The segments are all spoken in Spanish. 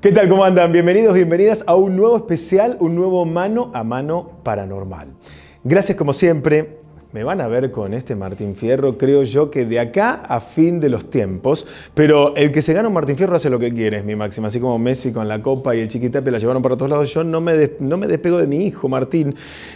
¿Qué tal? ¿Cómo andan? Bienvenidos, bienvenidas a un nuevo especial, un nuevo Mano a Mano Paranormal. Gracias como siempre. Me van a ver con este Martín Fierro, creo yo que de acá a fin de los tiempos, pero el que se gana un Martín Fierro hace lo que quiere, es mi máxima. Así como Messi con la copa y el Chiquitape la llevaron para todos lados, yo no me despego de mi hijo Martín.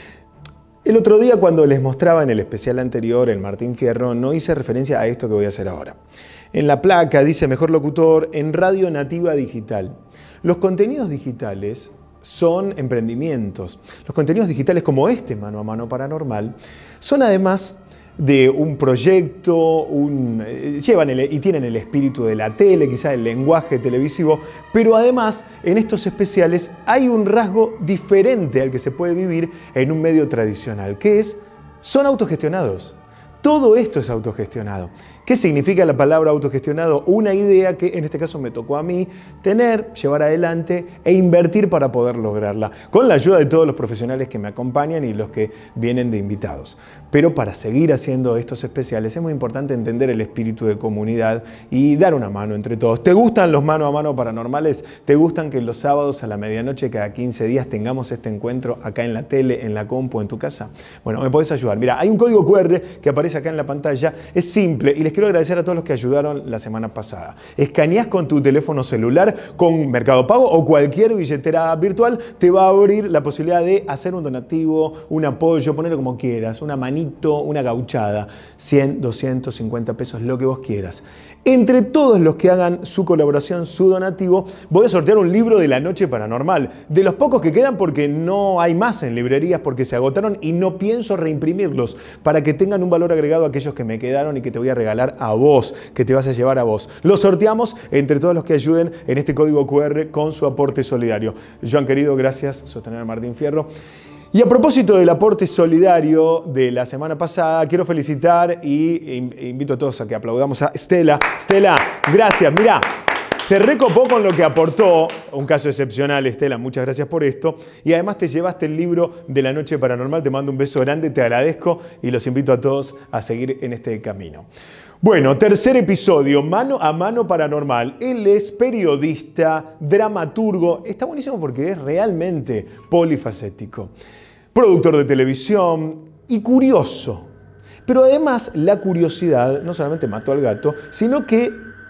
El otro día cuando les mostraba en el especial anterior el Martín Fierro, no hice referencia a esto que voy a hacer ahora. En la placa dice mejor locutor en Radio Nativa Digital. Los contenidos digitales son emprendimientos. Los contenidos digitales como este Mano a Mano Paranormal son además de un proyecto, llevan y tienen el espíritu de la tele, quizás el lenguaje televisivo, pero además en estos especiales hay un rasgo diferente al que se puede vivir en un medio tradicional, que son autogestionados. Todo esto es autogestionado. ¿Qué significa la palabra autogestionado? Una idea que en este caso me tocó a mí tener, llevar adelante e invertir para poder lograrla, con la ayuda de todos los profesionales que me acompañan y los que vienen de invitados. Pero para seguir haciendo estos especiales es muy importante entender el espíritu de comunidad y dar una mano entre todos. ¿Te gustan los Mano a Mano Paranormales? ¿Te gustan que los sábados a la medianoche cada 15 días tengamos este encuentro acá en la tele, en la compu, en tu casa? Bueno, me podés ayudar. Mira, hay un código QR que aparece acá en la pantalla, es simple y les quiero agradecer a todos los que ayudaron la semana pasada. Escaneás con tu teléfono celular, con Mercado Pago o cualquier billetera virtual, te va a abrir la posibilidad de hacer un donativo, un apoyo, ponerlo como quieras, una manito, una gauchada, 100, 250 pesos, lo que vos quieras. Entre todos los que hagan su colaboración, su donativo, voy a sortear un libro de la noche paranormal, de los pocos que quedan porque no hay más en librerías, porque se agotaron y no pienso reimprimirlos, para que tengan un valor agregado a aquellos que me quedaron y que te voy a regalar a vos, que te vas a llevar a vos. Lo sorteamos entre todos los que ayuden en este código QR con su aporte solidario. Joan querido, gracias, sostener a Martín Fierro. Y a propósito del aporte solidario de la semana pasada, quiero felicitar y invito a todos a que aplaudamos a Estela. Estela, gracias. Mirá, se recopó con lo que aportó, un caso excepcional, Estela, muchas gracias por esto. Y además te llevaste el libro de la noche paranormal, te mando un beso grande, te agradezco y los invito a todos a seguir en este camino. Bueno, tercer episodio, Mano a Mano Paranormal. Él es periodista, dramaturgo, está buenísimo porque es realmente polifacético. Productor de televisión y curioso. Pero además la curiosidad no solamente mató al gato, sino que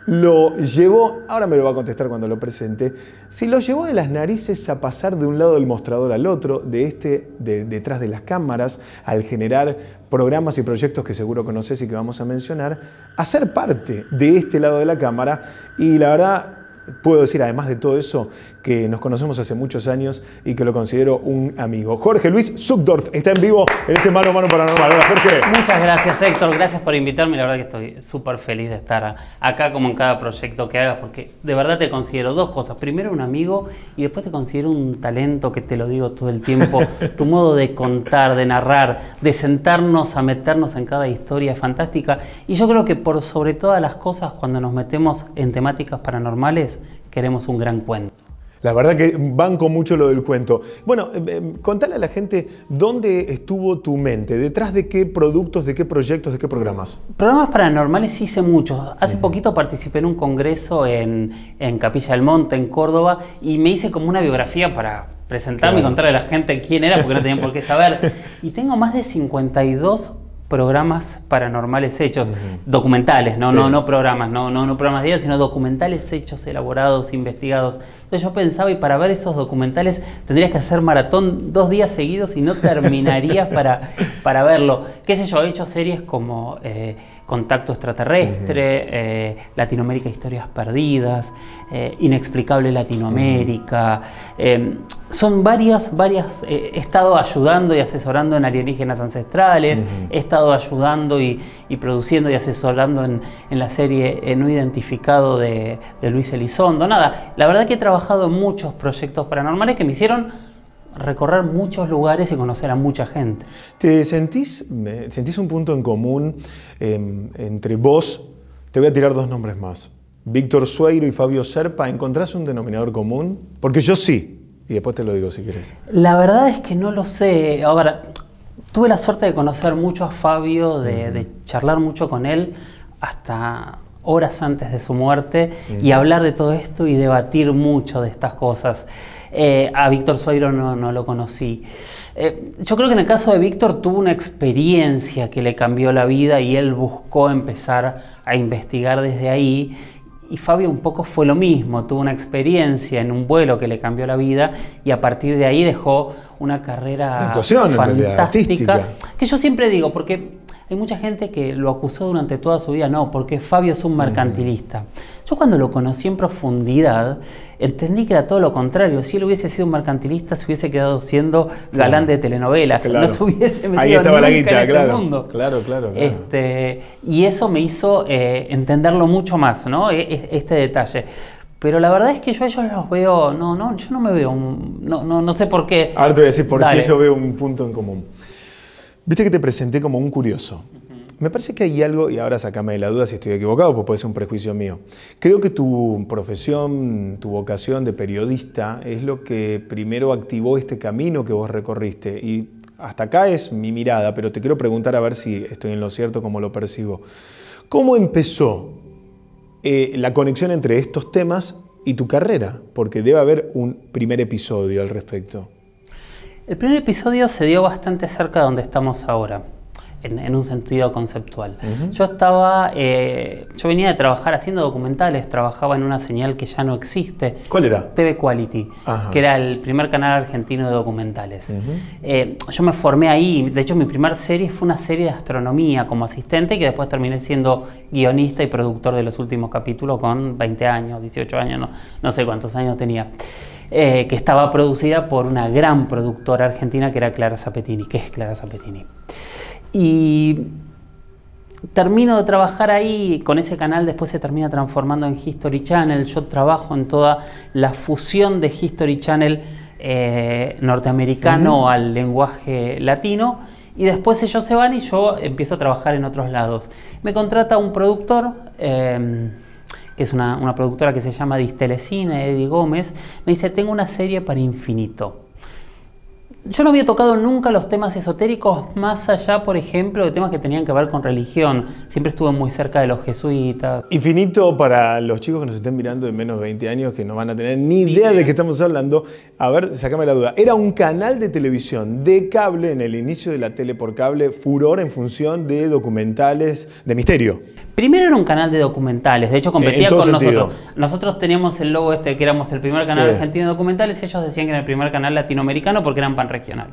lo llevó, ahora me lo va a contestar cuando lo presente, si lo llevó de las narices a pasar de un lado del mostrador al otro, detrás de las cámaras, al generar programas y proyectos que seguro conoces y que vamos a mencionar, a ser parte de este lado de la cámara. Y la verdad, puedo decir además de todo eso, que nos conocemos hace muchos años y que lo considero un amigo. Jorge Luis Zuckdorf está en vivo en este Mano a Mano Paranormal. Hola, Jorge. Muchas gracias, Héctor. Gracias por invitarme. La verdad que estoy súper feliz de estar acá, como en cada proyecto que hagas, porque de verdad te considero dos cosas. Primero, un amigo, y después te considero un talento, que te lo digo todo el tiempo. Tu modo de contar, de narrar, de sentarnos a meternos en cada historia es fantástica. Y yo creo que por sobre todas las cosas, cuando nos metemos en temáticas paranormales, queremos un gran cuento. La verdad que banco mucho lo del cuento. Bueno, contale a la gente dónde estuvo tu mente, detrás de qué productos, de qué proyectos, de qué programas. Programas paranormales hice muchos. Hace poquito participé en un congreso en Capilla del Monte, en Córdoba, y me hice como una biografía para presentarme y contarle a la gente quién era, porque no tenían por qué saber. Y tengo más de 52 programas paranormales hechos, documentales, no programas, no programas diarios, sino documentales hechos, elaborados, investigados. Entonces yo pensaba, y para ver esos documentales tendrías que hacer maratón 2 días seguidos y no terminarías para verlo. Qué sé yo, he hecho series como Contacto Extraterrestre, Latinoamérica Historias Perdidas, Inexplicable Latinoamérica. Son varias, he estado ayudando y asesorando en alienígenas ancestrales, he estado ayudando y produciendo y asesorando en la serie No Identificado de Luis Elizondo. Nada, la verdad que he trabajado en muchos proyectos paranormales que me hicieron recorrer muchos lugares y conocer a mucha gente. ¿Te sentís un punto en común entre vos? Te voy a tirar 2 nombres más. Víctor Sueiro y Fabio Serpa. ¿Encontrás un denominador común? Porque yo sí. Y después te lo digo si querés. La verdad es que no lo sé. Ahora, tuve la suerte de conocer mucho a Fabio, de charlar mucho con él, hasta horas antes de su muerte y hablar de todo esto y debatir mucho de estas cosas. A Víctor Sueiro no lo conocí. Yo creo que en el caso de Víctor tuvo una experiencia que le cambió la vida y él buscó empezar a investigar desde ahí. Y Fabio un poco fue lo mismo, tuvo una experiencia en un vuelo que le cambió la vida y a partir de ahí dejó una carrera fantástica. Que yo siempre digo, porque hay mucha gente que lo acusó durante toda su vida, no, porque Fabio es un mercantilista. Yo cuando lo conocí en profundidad, entendí que era todo lo contrario. Si él hubiese sido un mercantilista, se hubiese quedado siendo galán de telenovelas, no se hubiese metido ahí estaba nunca la guita, en este mundo. Claro. Y eso me hizo entenderlo mucho más, ¿no? Este detalle. Pero la verdad es que yo a ellos los veo, yo no me veo, no sé por qué. Ahora te voy a decir por qué yo veo un punto en común. Viste que te presenté como un curioso. Me parece que hay algo, y ahora sacame de la duda si estoy equivocado, pues puede ser un prejuicio mío. Creo que tu profesión, tu vocación de periodista es lo que primero activó este camino que vos recorriste. Y hasta acá es mi mirada, pero te quiero preguntar a ver si estoy en lo cierto como lo percibo. ¿Cómo empezó la conexión entre estos temas y tu carrera? Porque debe haber un primer episodio al respecto. El primer episodio se dio bastante cerca de donde estamos ahora, en un sentido conceptual. Yo venía de trabajar haciendo documentales, trabajaba en una señal que ya no existe. ¿Cuál era? TV Quality, que era el primer canal argentino de documentales. Yo me formé ahí, de hecho mi primera serie fue una serie de astronomía como asistente, que después terminé siendo guionista y productor de los últimos capítulos con 20 años, 18 años, no sé cuántos años tenía. Que estaba producida por una gran productora argentina que era Clara Zapettini, que es Clara Zapettini. Y termino de trabajar ahí, con ese canal después se termina transformando en History Channel. Yo trabajo en toda la fusión de History Channel norteamericano al lenguaje latino. Y después ellos se van y yo empiezo a trabajar en otros lados. Me contrata un productor, que es una productora que se llama Distelecine, Eddie Gómez. Me dice, tengo una serie para Infinito. Yo no había tocado nunca los temas esotéricos, más allá, por ejemplo, de temas que tenían que ver con religión. Siempre estuve muy cerca de los jesuitas. Infinito, para los chicos que nos estén mirando de menos de 20 años, que no van a tener ni idea de qué estamos hablando, a ver, sacame la duda. Era un canal de televisión de cable en el inicio de la tele por cable, furor en función de documentales de misterio. Primero era un canal de documentales, de hecho competía con nosotros. Nosotros teníamos el logo que éramos el primer canal argentino de documentales, y ellos decían que era el primer canal latinoamericano porque eran panregional.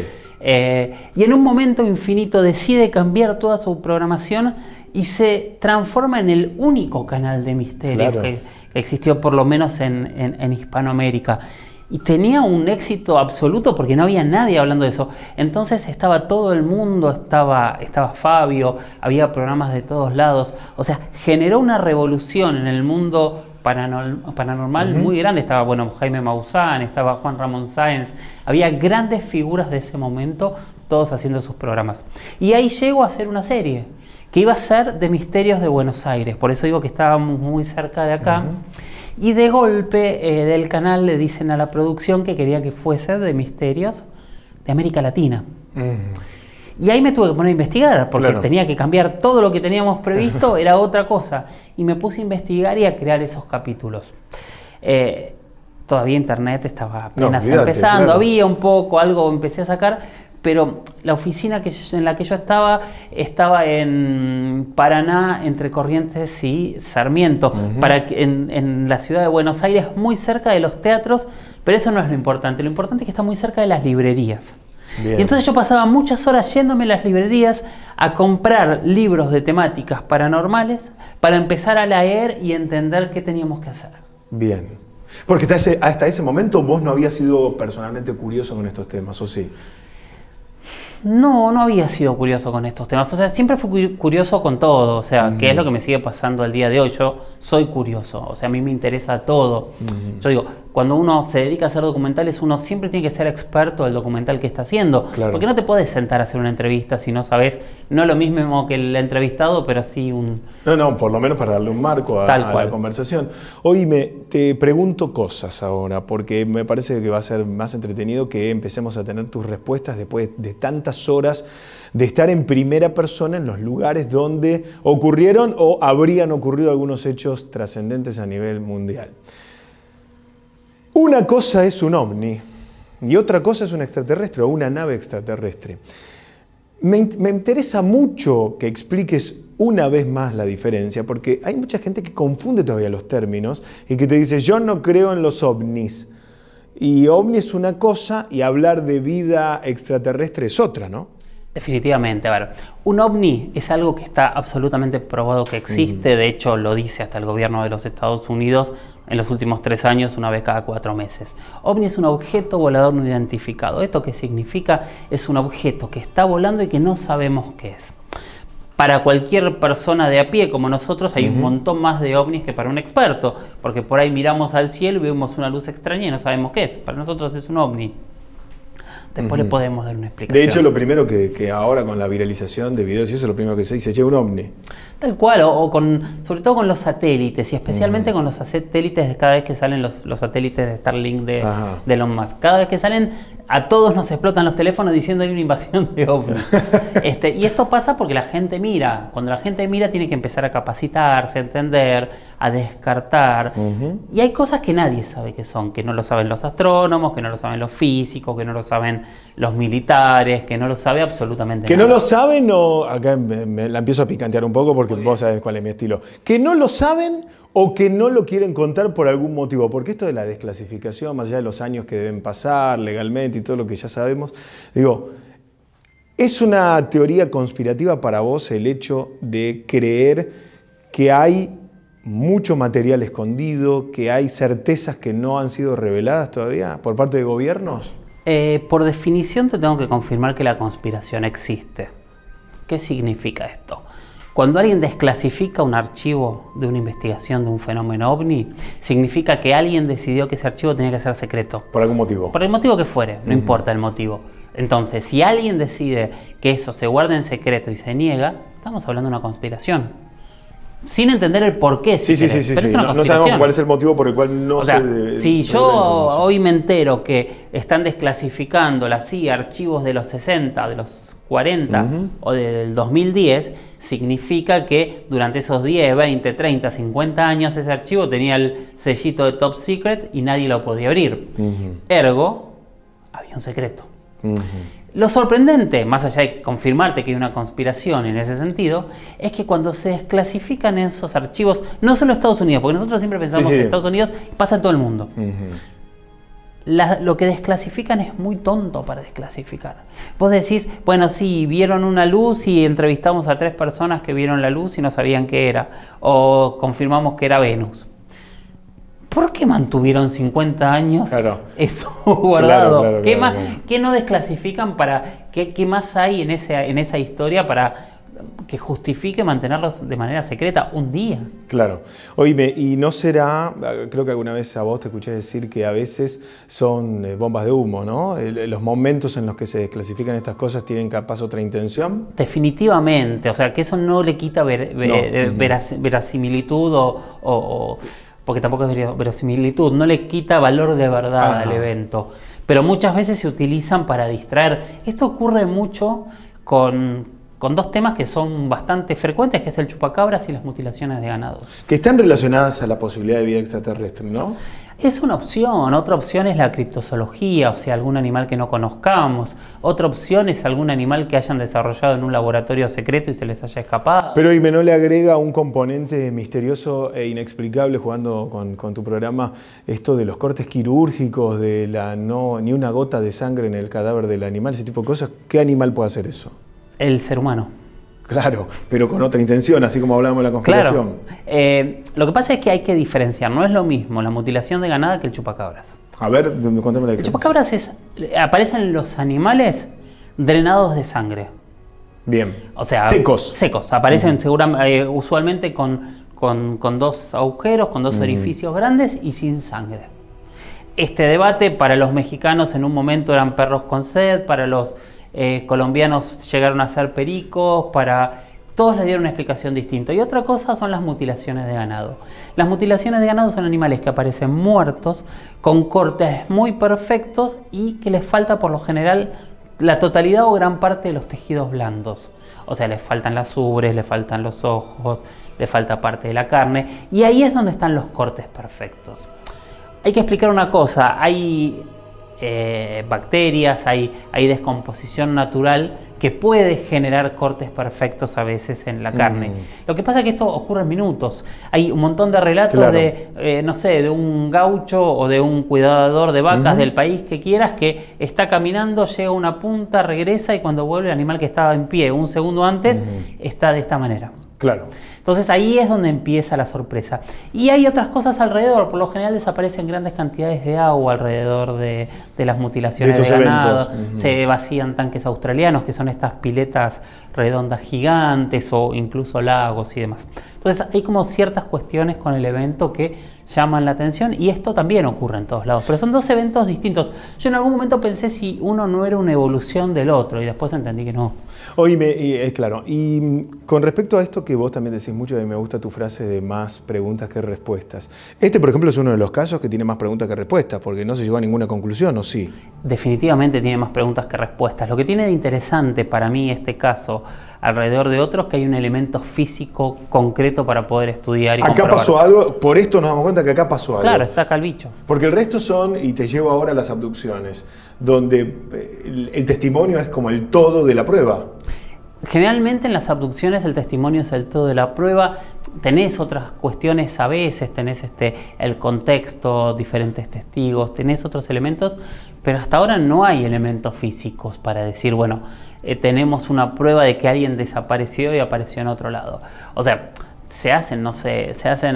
Y en un momento Infinito decide cambiar toda su programación y se transforma en el único canal de misterio que existió por lo menos en Hispanoamérica. Y tenía un éxito absoluto porque no había nadie hablando de eso. Entonces estaba todo el mundo, estaba Fabio, había programas de todos lados. O sea, generó una revolución en el mundo paranormal muy grande. Estaba, Jaime Maussan, estaba Juan Ramón Sáenz. Había grandes figuras de ese momento, todos haciendo sus programas. Y ahí llegó a hacer una serie que iba a ser de misterios de Buenos Aires. Por eso digo que estábamos muy cerca de acá. Y de golpe del canal le dicen a la producción que quería que fuese de misterios de América Latina. Y ahí me tuve que poner a investigar, porque tenía que cambiar todo lo que teníamos previsto, era otra cosa. Y me puse a investigar y a crear esos capítulos. Todavía internet estaba apenas empezando, había un poco, algo empecé a sacar, pero la oficina en la que yo estaba en Paraná, entre Corrientes y Sarmiento, en la ciudad de Buenos Aires, muy cerca de los teatros, pero eso no es lo importante es que está muy cerca de las librerías. Bien. Y entonces yo pasaba muchas horas yéndome a las librerías a comprar libros de temáticas paranormales para empezar a leer y entender qué teníamos que hacer. Bien. Porque hasta ese momento vos no habías sido personalmente curioso con estos temas, ¿o sí? No había sido curioso con estos temas. O sea, siempre fui curioso con todo. O sea, que es lo que me sigue pasando al día de hoy. Yo soy curioso. O sea, a mí me interesa todo. Yo digo, cuando uno se dedica a hacer documentales, uno siempre tiene que ser experto del documental que está haciendo. Porque no te puedes sentar a hacer una entrevista si no sabes, no lo mismo que el entrevistado, pero sí un... No, por lo menos para darle un marco a la conversación. Oíme, te pregunto cosas ahora, porque me parece que va a ser más entretenido que empecemos a tener tus respuestas después de tantas tantas horas de estar en primera persona en los lugares donde ocurrieron o habrían ocurrido algunos hechos trascendentes a nivel mundial. Una cosa es un ovni y otra cosa es un extraterrestre o una nave extraterrestre. Me interesa mucho que expliques una vez más la diferencia, porque hay mucha gente que confunde todavía los términos y que te dice, yo no creo en los ovnis. Y ovni es una cosa y hablar de vida extraterrestre es otra, ¿no? Definitivamente, a ver, un ovni es algo que está absolutamente probado que existe, de hecho lo dice hasta el gobierno de los Estados Unidos en los últimos 3 años, una vez cada 4 meses. OVNI es un objeto volador no identificado. ¿Esto qué significa? Es un objeto que está volando y que no sabemos qué es. Para cualquier persona de a pie como nosotros hay un montón más de ovnis que para un experto, porque por ahí miramos al cielo y vemos una luz extraña y no sabemos qué es. Para nosotros es un ovni. Después le podemos dar una explicación. De hecho, lo primero que ahora con la viralización de videos y eso, lo primero que se dice, che, un ovni. Tal cual, sobre todo con los satélites y especialmente con los satélites de cada vez que salen los satélites de Starlink de Elon Musk. Cada vez que salen, a todos nos explotan los teléfonos diciendo hay una invasión de ovnis. Y esto pasa porque la gente mira. Cuando la gente mira tiene que empezar a capacitarse, a entender, a descartar. Y hay cosas que nadie sabe qué son, que no lo saben los astrónomos, que no lo saben los físicos, que no lo saben los militares, que no lo sabe absolutamente que nada. No lo saben o... Acá me la empiezo a picantear un poco porque vos sabés cuál es mi estilo. Que no lo saben o que no lo quieren contar por algún motivo. Porque esto de la desclasificación, más allá de los años que deben pasar legalmente y todo lo que ya sabemos, digo, ¿es una teoría conspirativa para vos el hecho de creer que hay mucho material escondido, que hay certezas que no han sido reveladas todavía por parte de gobiernos? Por definición te tengo que confirmar que la conspiración existe. ¿Qué significa esto? Cuando alguien desclasifica un archivo de una investigación de un fenómeno ovni, significa que alguien decidió que ese archivo tenía que ser secreto. Por algún motivo. Por el motivo que fuere, no importa el motivo. Entonces, si alguien decide que eso se guarda en secreto y se niega, estamos hablando de una conspiración. Sin entender el por qué. Sí. No sabemos cuál es el motivo por el cual no si yo hoy me entero que están desclasificando la CIA archivos de los 60, de los 40 o del 2010, significa que durante esos 10, 20, 30, 50 años ese archivo tenía el sellito de Top Secret y nadie lo podía abrir. Ergo, había un secreto. Lo sorprendente, más allá de confirmarte que hay una conspiración en ese sentido, es que cuando se desclasifican esos archivos, no solo en Estados Unidos, porque nosotros siempre pensamos en Estados Unidos, pasa en todo el mundo. Lo que desclasifican es muy tonto para desclasificar. Vos decís, bueno, sí, vieron una luz y entrevistamos a 3 personas que vieron la luz y no sabían qué era, o confirmamos que era Venus. ¿Por qué mantuvieron 50 años eso guardado? ¿Qué no desclasifican para qué más hay en esa historia para que justifique mantenerlos de manera secreta un día? Claro. Oíme, y no será, creo que alguna vez a vos te escuché decir que a veces son bombas de humo, ¿no? Los momentos en los que se desclasifican estas cosas tienen capaz otra intención. Definitivamente, o sea, que eso no le quita verasimilitud o porque tampoco es verosimilitud, no le quita valor de verdad al evento. Pero muchas veces se utilizan para distraer. Esto ocurre mucho con 2 temas que son bastante frecuentes, que es el chupacabras y las mutilaciones de ganados. Que están relacionadas a la posibilidad de vida extraterrestre, ¿no? Es una opción. Otra opción es la criptozoología, o sea, algún animal que no conozcamos. Otra opción es algún animal que hayan desarrollado en un laboratorio secreto y se les haya escapado. Pero ¿y no le agrega un componente misterioso e inexplicable jugando con tu programa esto de los cortes quirúrgicos, de ni una gota de sangre en el cadáver del animal, ese tipo de cosas? ¿Qué animal puede hacer eso? El ser humano. Claro, pero con otra intención, así como hablábamos de la conspiración. Claro. Lo que pasa es que hay que diferenciar. No es lo mismo la mutilación de ganado que el chupacabras. A ver, contame la diferencia. El chupacabras aparecen los animales drenados de sangre. Bien. O sea, secos. Secos. Aparecen usualmente con 2 agujeros, con 2 orificios grandes y sin sangre. Este debate para los mexicanos en un momento eran perros con sed, para los colombianos llegaron a ser pericos, todos le dieron una explicación distinta. Y otra cosa son las mutilaciones de ganado. Las mutilaciones de ganado son animales que aparecen muertos, con cortes muy perfectos y que les falta por lo general la totalidad o gran parte de los tejidos blandos. O sea, le faltan las ubres, le faltan los ojos, le falta parte de la carne. Y ahí es donde están los cortes perfectos. Hay que explicar una cosa. Hay bacterias, hay descomposición natural que puede generar cortes perfectos a veces en la carne. Lo que pasa es que esto ocurre en minutos. Hay un montón de relatos de, no sé, de un gaucho o de un cuidador de vacas del país que quieras, que está caminando, llega a una punta, regresa y cuando vuelve el animal que estaba en pie un segundo antes está de esta manera. Claro. Entonces ahí es donde empieza la sorpresa. Y hay otras cosas alrededor. Por lo general desaparecen grandes cantidades de agua alrededor de las mutilaciones de ganado. Se vacían tanques australianos, que son estas piletas redondas gigantes, o incluso lagos y demás. Entonces hay como ciertas cuestiones con el evento que llaman la atención, y esto también ocurre en todos lados. Pero son dos eventos distintos. Yo en algún momento pensé si uno no era una evolución del otro, y después entendí que no. Oíme, es claro. Y con respecto a esto que vos también decís mucho, y me gusta tu frase de más preguntas que respuestas. Este, por ejemplo, es uno de los casos que tiene más preguntas que respuestas, porque no se llegó a ninguna conclusión, ¿o sí? Definitivamente tiene más preguntas que respuestas. Lo que tiene de interesante para mí este caso, alrededor de otros, que hay un elemento físico concreto para poder estudiar y comprobar. Acá pasó algo, por esto nos damos cuenta que acá pasó algo. Claro, está acá el bicho. Porque el resto son, y te llevo ahora a las abducciones, donde el testimonio es como el todo de la prueba. Generalmente en las abducciones el testimonio es el todo de la prueba. Tenés otras cuestiones a veces, tenés el contexto, diferentes testigos, tenés otros elementos, pero hasta ahora no hay elementos físicos para decir, bueno, tenemos una prueba de que alguien desapareció y apareció en otro lado. O sea, se hacen, no sé,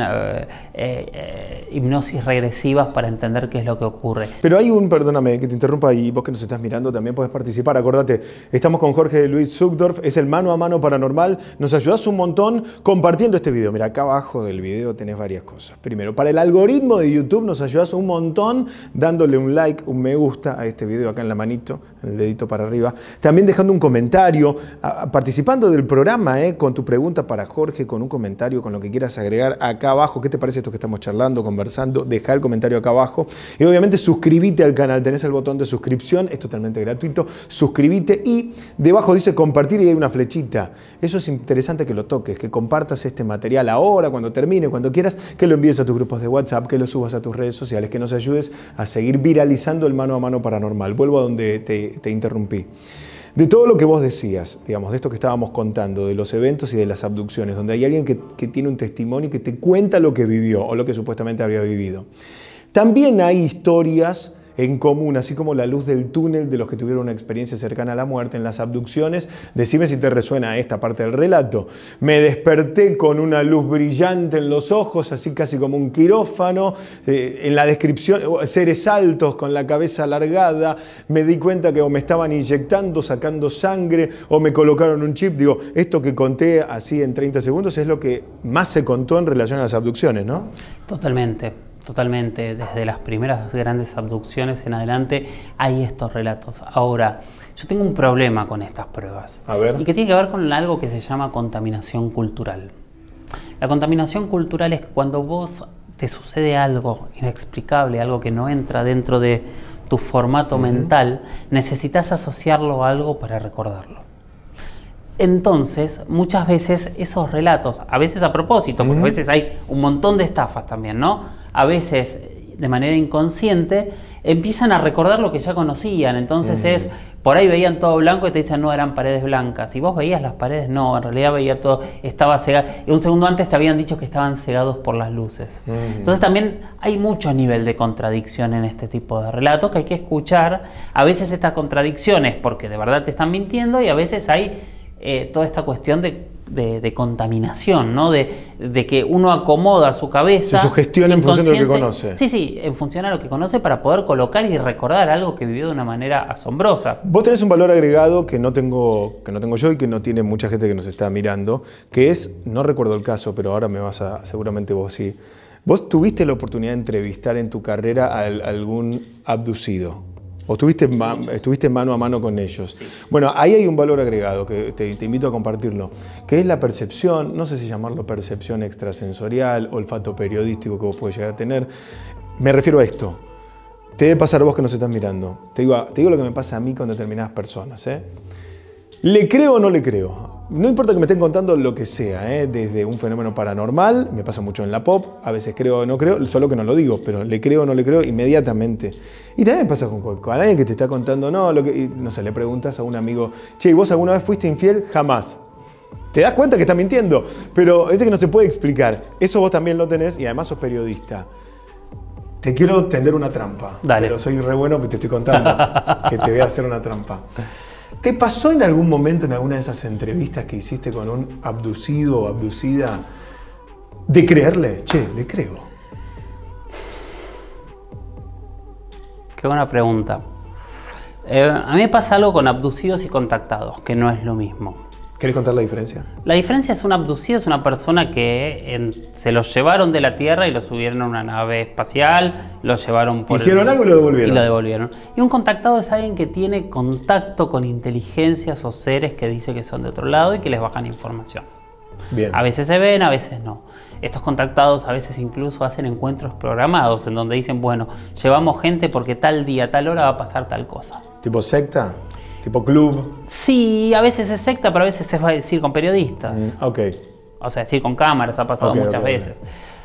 hipnosis regresivas para entender qué es lo que ocurre. Pero hay perdóname que te interrumpa, y vos que nos estás mirando también podés participar. Acordate, estamos con Jorge Luis Zuckdorf, es el Mano a Mano Paranormal. Nos ayudás un montón compartiendo este video. Mira, acá abajo del video tenés varias cosas. Primero, para el algoritmo de YouTube nos ayudás un montón dándole un like, un me gusta a este video acá en la manito, en el dedito para arriba. También dejando un comentario, participando del programa, con tu pregunta para Jorge, con un comentario, con lo que quieras agregar acá abajo. ¿Qué te parece esto que estamos charlando, conversando? Deja el comentario acá abajo. Y obviamente suscríbete al canal. Tenés el botón de suscripción, es totalmente gratuito. Suscríbete y debajo dice compartir y hay una flechita. Eso es interesante que lo toques, que compartas este material ahora, cuando termine, cuando quieras, que lo envíes a tus grupos de WhatsApp, que lo subas a tus redes sociales, que nos ayudes a seguir viralizando el Mano a Mano Paranormal. Vuelvo a donde te interrumpí. De todo lo que vos decías, digamos, de esto que estábamos contando, de los eventos y de las abducciones, donde hay alguien que tiene un testimonio y que te cuenta lo que vivió o lo que supuestamente había vivido. También hay historias en común, así como la luz del túnel de los que tuvieron una experiencia cercana a la muerte en las abducciones. Decime si te resuena esta parte del relato. Me desperté con una luz brillante en los ojos, así casi como un quirófano. En la descripción, seres altos con la cabeza alargada. Me di cuenta que o me estaban inyectando, sacando sangre, o me colocaron un chip. Digo, esto que conté así en 30 segundos es lo que más se contó en relación a las abducciones, ¿no? Totalmente. Totalmente, desde las primeras grandes abducciones en adelante hay estos relatos. Ahora, yo tengo un problema con estas pruebas. A ver. Y que tiene que ver con algo que se llama contaminación cultural. La contaminación cultural es cuando vos te sucede algo inexplicable, algo que no entra dentro de tu formato mental, necesitas asociarlo a algo para recordarlo. Entonces, muchas veces esos relatos, a veces a propósito, porque a veces hay un montón de estafas también, ¿no? A veces, de manera inconsciente, empiezan a recordar lo que ya conocían. Entonces por ahí veían todo blanco y te dicen, no, eran paredes blancas. Y vos veías las paredes, no, en realidad veía todo, estaba cegado. Y un segundo antes te habían dicho que estaban cegados por las luces. Entonces también hay mucho nivel de contradicción en este tipo de relatos que hay que escuchar. A veces estas contradicciones porque de verdad te están mintiendo, y a veces hay toda esta cuestión de contaminación, ¿no? De que uno acomoda su cabeza. Se sugestiona en función de lo que conoce. Sí, en función a lo que conoce para poder colocar y recordar algo que vivió de una manera asombrosa. Vos tenés un valor agregado que no tengo yo y que no tiene mucha gente que nos está mirando, que es, no recuerdo el caso, pero ahora seguramente vos sí. ¿Vos tuviste la oportunidad de entrevistar en tu carrera a algún abducido? ¿O estuviste mano a mano con ellos? Sí. Bueno, ahí hay un valor agregado que te invito a compartirlo, que es la percepción, no sé si llamarlo percepción extrasensorial, olfato periodístico que vos podés llegar a tener. Me refiero a esto. Te debe pasar a vos que nos estás mirando. Te digo lo que me pasa a mí con determinadas personas. ¿Le creo o no le creo? No importa que me estén contando lo que sea, desde un fenómeno paranormal, me pasa mucho en la pop, a veces creo o no creo, solo que no lo digo, pero le creo o no le creo inmediatamente. Y también me pasa con alguien que te está contando, no sé, le preguntas a un amigo, che, ¿y vos alguna vez fuiste infiel? Jamás. Te das cuenta que está mintiendo, pero que no se puede explicar. Eso vos también lo tenés y además sos periodista. Te quiero tender una trampa. Dale. Pero soy re bueno que te estoy contando que te voy a hacer una trampa. ¿Te pasó en algún momento en alguna de esas entrevistas que hiciste con un abducido o abducida de creerle? Che, le creo. Qué buena pregunta. A mí me pasa algo con abducidos y contactados, que no es lo mismo. ¿Querés contar la diferencia? La diferencia es un abducido, es una persona que se los llevaron de la Tierra y lo subieron a una nave espacial, lo llevaron por ¿Hicieron algo y lo devolvieron? Y lo devolvieron. Y un contactado es alguien que tiene contacto con inteligencias o seres que dice que son de otro lado y que les bajan información. Bien. A veces se ven, a veces no. Estos contactados a veces incluso hacen encuentros programados en donde dicen, bueno, llevamos gente porque tal día, tal hora va a pasar tal cosa. ¿Tipo secta? ¿Tipo club? Sí, a veces es secta, pero a veces se va a decir con periodistas. Ok. O sea, decir con cámaras, ha pasado muchas veces.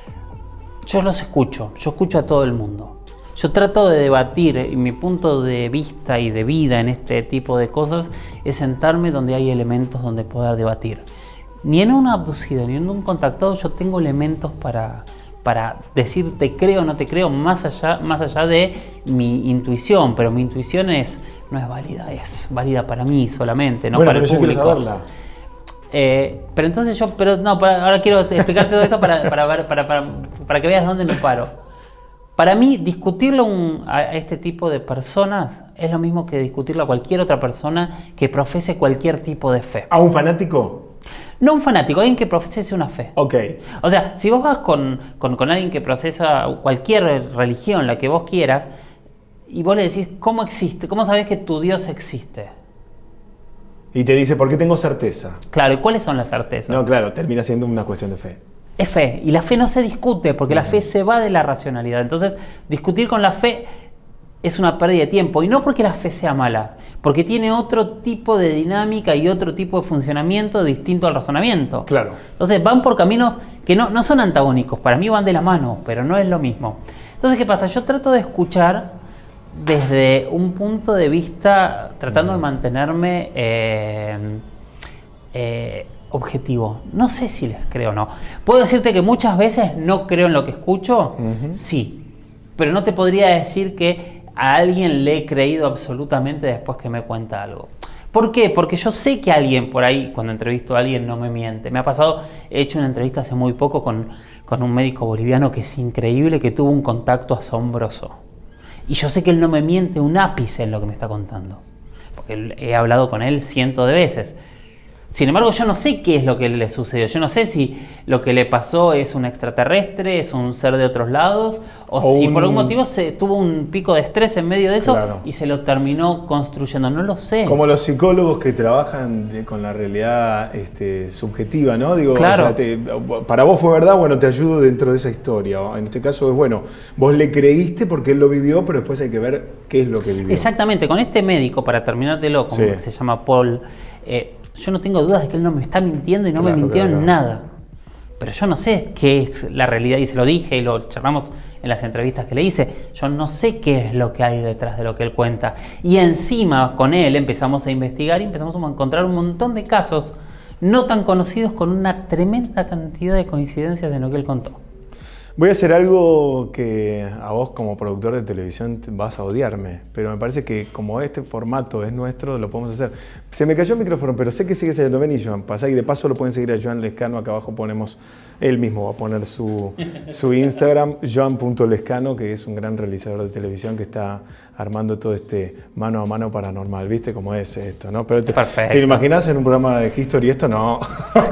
Yo los escucho, yo escucho a todo el mundo. Yo trato de debatir, y mi punto de vista y de vida en este tipo de cosas es sentarme donde hay elementos donde poder debatir. Ni en un abducido, ni en un contactado yo tengo elementos para decir te creo o no te creo, más allá de mi intuición, pero mi intuición no es válida, es válida para mí solamente, no bueno, para el público. Yo quiero saberla. Pero entonces ahora quiero explicarte todo esto para que veas dónde me paro. Para mí, discutirlo a este tipo de personas es lo mismo que discutirlo a cualquier otra persona que profese cualquier tipo de fe. ¿A un fanático? No un fanático, alguien que profese una fe. Ok. O sea, si vos vas con alguien que procesa cualquier religión, la que vos quieras, y vos le decís, ¿cómo existe? ¿Cómo sabés que tu Dios existe? Y te dice, ¿por qué tengo certeza? Claro, ¿y cuáles son las certezas? No, claro, termina siendo una cuestión de fe. Es fe, y la fe no se discute, porque la fe se va de la racionalidad. Entonces, discutir con la fe es una pérdida de tiempo, y no porque la fe sea mala, porque tiene otro tipo de dinámica y otro tipo de funcionamiento distinto al razonamiento. Claro. Entonces van por caminos que no son antagónicos, para mí van de la mano, pero no es lo mismo. Entonces, ¿qué pasa? Yo trato de escuchar desde un punto de vista, tratando de mantenerme objetivo. No sé si les creo o no. ¿Puedo decirte que muchas veces no creo en lo que escucho? Sí, pero no te podría decir que a alguien le he creído absolutamente después que me cuenta algo. ¿Por qué? Porque yo sé que alguien por ahí, cuando entrevisto a alguien, no me miente. Me ha pasado, he hecho una entrevista hace muy poco con un médico boliviano que es increíble, que tuvo un contacto asombroso. Y yo sé que él no me miente un ápice en lo que me está contando, porque he hablado con él cientos de veces. Sin embargo, yo no sé qué es lo que le sucedió. Yo no sé si lo que le pasó es un extraterrestre, es un ser de otros lados, o si por algún motivo tuvo un pico de estrés en medio de eso, claro, y se lo terminó construyendo. No lo sé. Como los psicólogos que trabajan con la realidad subjetiva, ¿no? Digo, claro. O sea, para vos fue verdad, bueno, te ayudo dentro de esa historia. En este caso es, bueno, vos le creíste porque él lo vivió, pero después hay que ver qué es lo que vivió. Exactamente. Con este médico, para terminártelo, como que se llama Paul, yo no tengo dudas de que él no me está mintiendo y no me mintió en nada. Pero yo no sé qué es la realidad, y se lo dije y lo charlamos en las entrevistas que le hice. Yo no sé qué es lo que hay detrás de lo que él cuenta. Y encima con él empezamos a investigar y empezamos a encontrar un montón de casos no tan conocidos con una tremenda cantidad de coincidencias en lo que él contó. Voy a hacer algo que a vos como productor de televisión vas a odiarme, pero me parece que como este formato es nuestro, lo podemos hacer. Se me cayó el micrófono, pero sé que sigue saliendo. Ven y Joan, pasá, y de paso lo pueden seguir a Joan Lescano. Acá abajo ponemos, él mismo va a poner su Instagram, joan.lescano, que es un gran realizador de televisión que está armando todo este mano a mano paranormal. ¿Viste cómo es esto, no? Pero ¿te lo imaginás en un programa de History esto? No.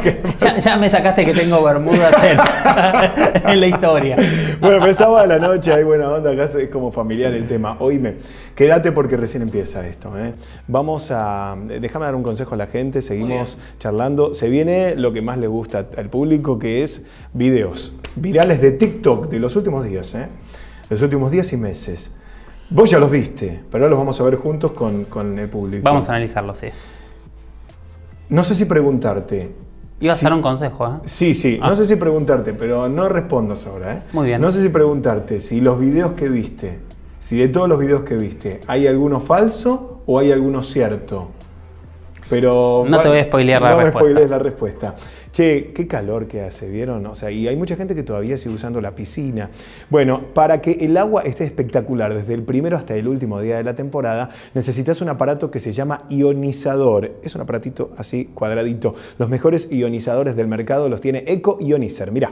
ya me sacaste que tengo bermudas en la historia. Bueno, empezaba la noche, hay buena onda, acá es como familiar el tema. Oíme, quédate porque recién empieza esto. Vamos a... Déjame dar un consejo a la gente, seguimos charlando. Se viene lo que más le gusta al público, que es videos virales de TikTok de los últimos días, de los últimos días y meses. Vos ya los viste, pero ahora los vamos a ver juntos con el público. Vamos a analizarlos, sí. No sé si preguntarte. Ibas a dar un consejo, ¿eh? Sí. No sé si preguntarte, pero no respondas ahora, ¿eh? Muy bien. No sé si preguntarte si los videos que viste, si de todos los videos que viste, ¿hay alguno falso o hay alguno cierto? Pero no te voy a spoilear la respuesta. No me spoilees la respuesta. Che, qué calor que hace, ¿vieron? O sea, y hay mucha gente que todavía sigue usando la piscina. Bueno, para que el agua esté espectacular desde el primero hasta el último día de la temporada, necesitas un aparato que se llama ionizador. Es un aparatito así, cuadradito. Los mejores ionizadores del mercado los tiene Eco Ionizer. Mirá.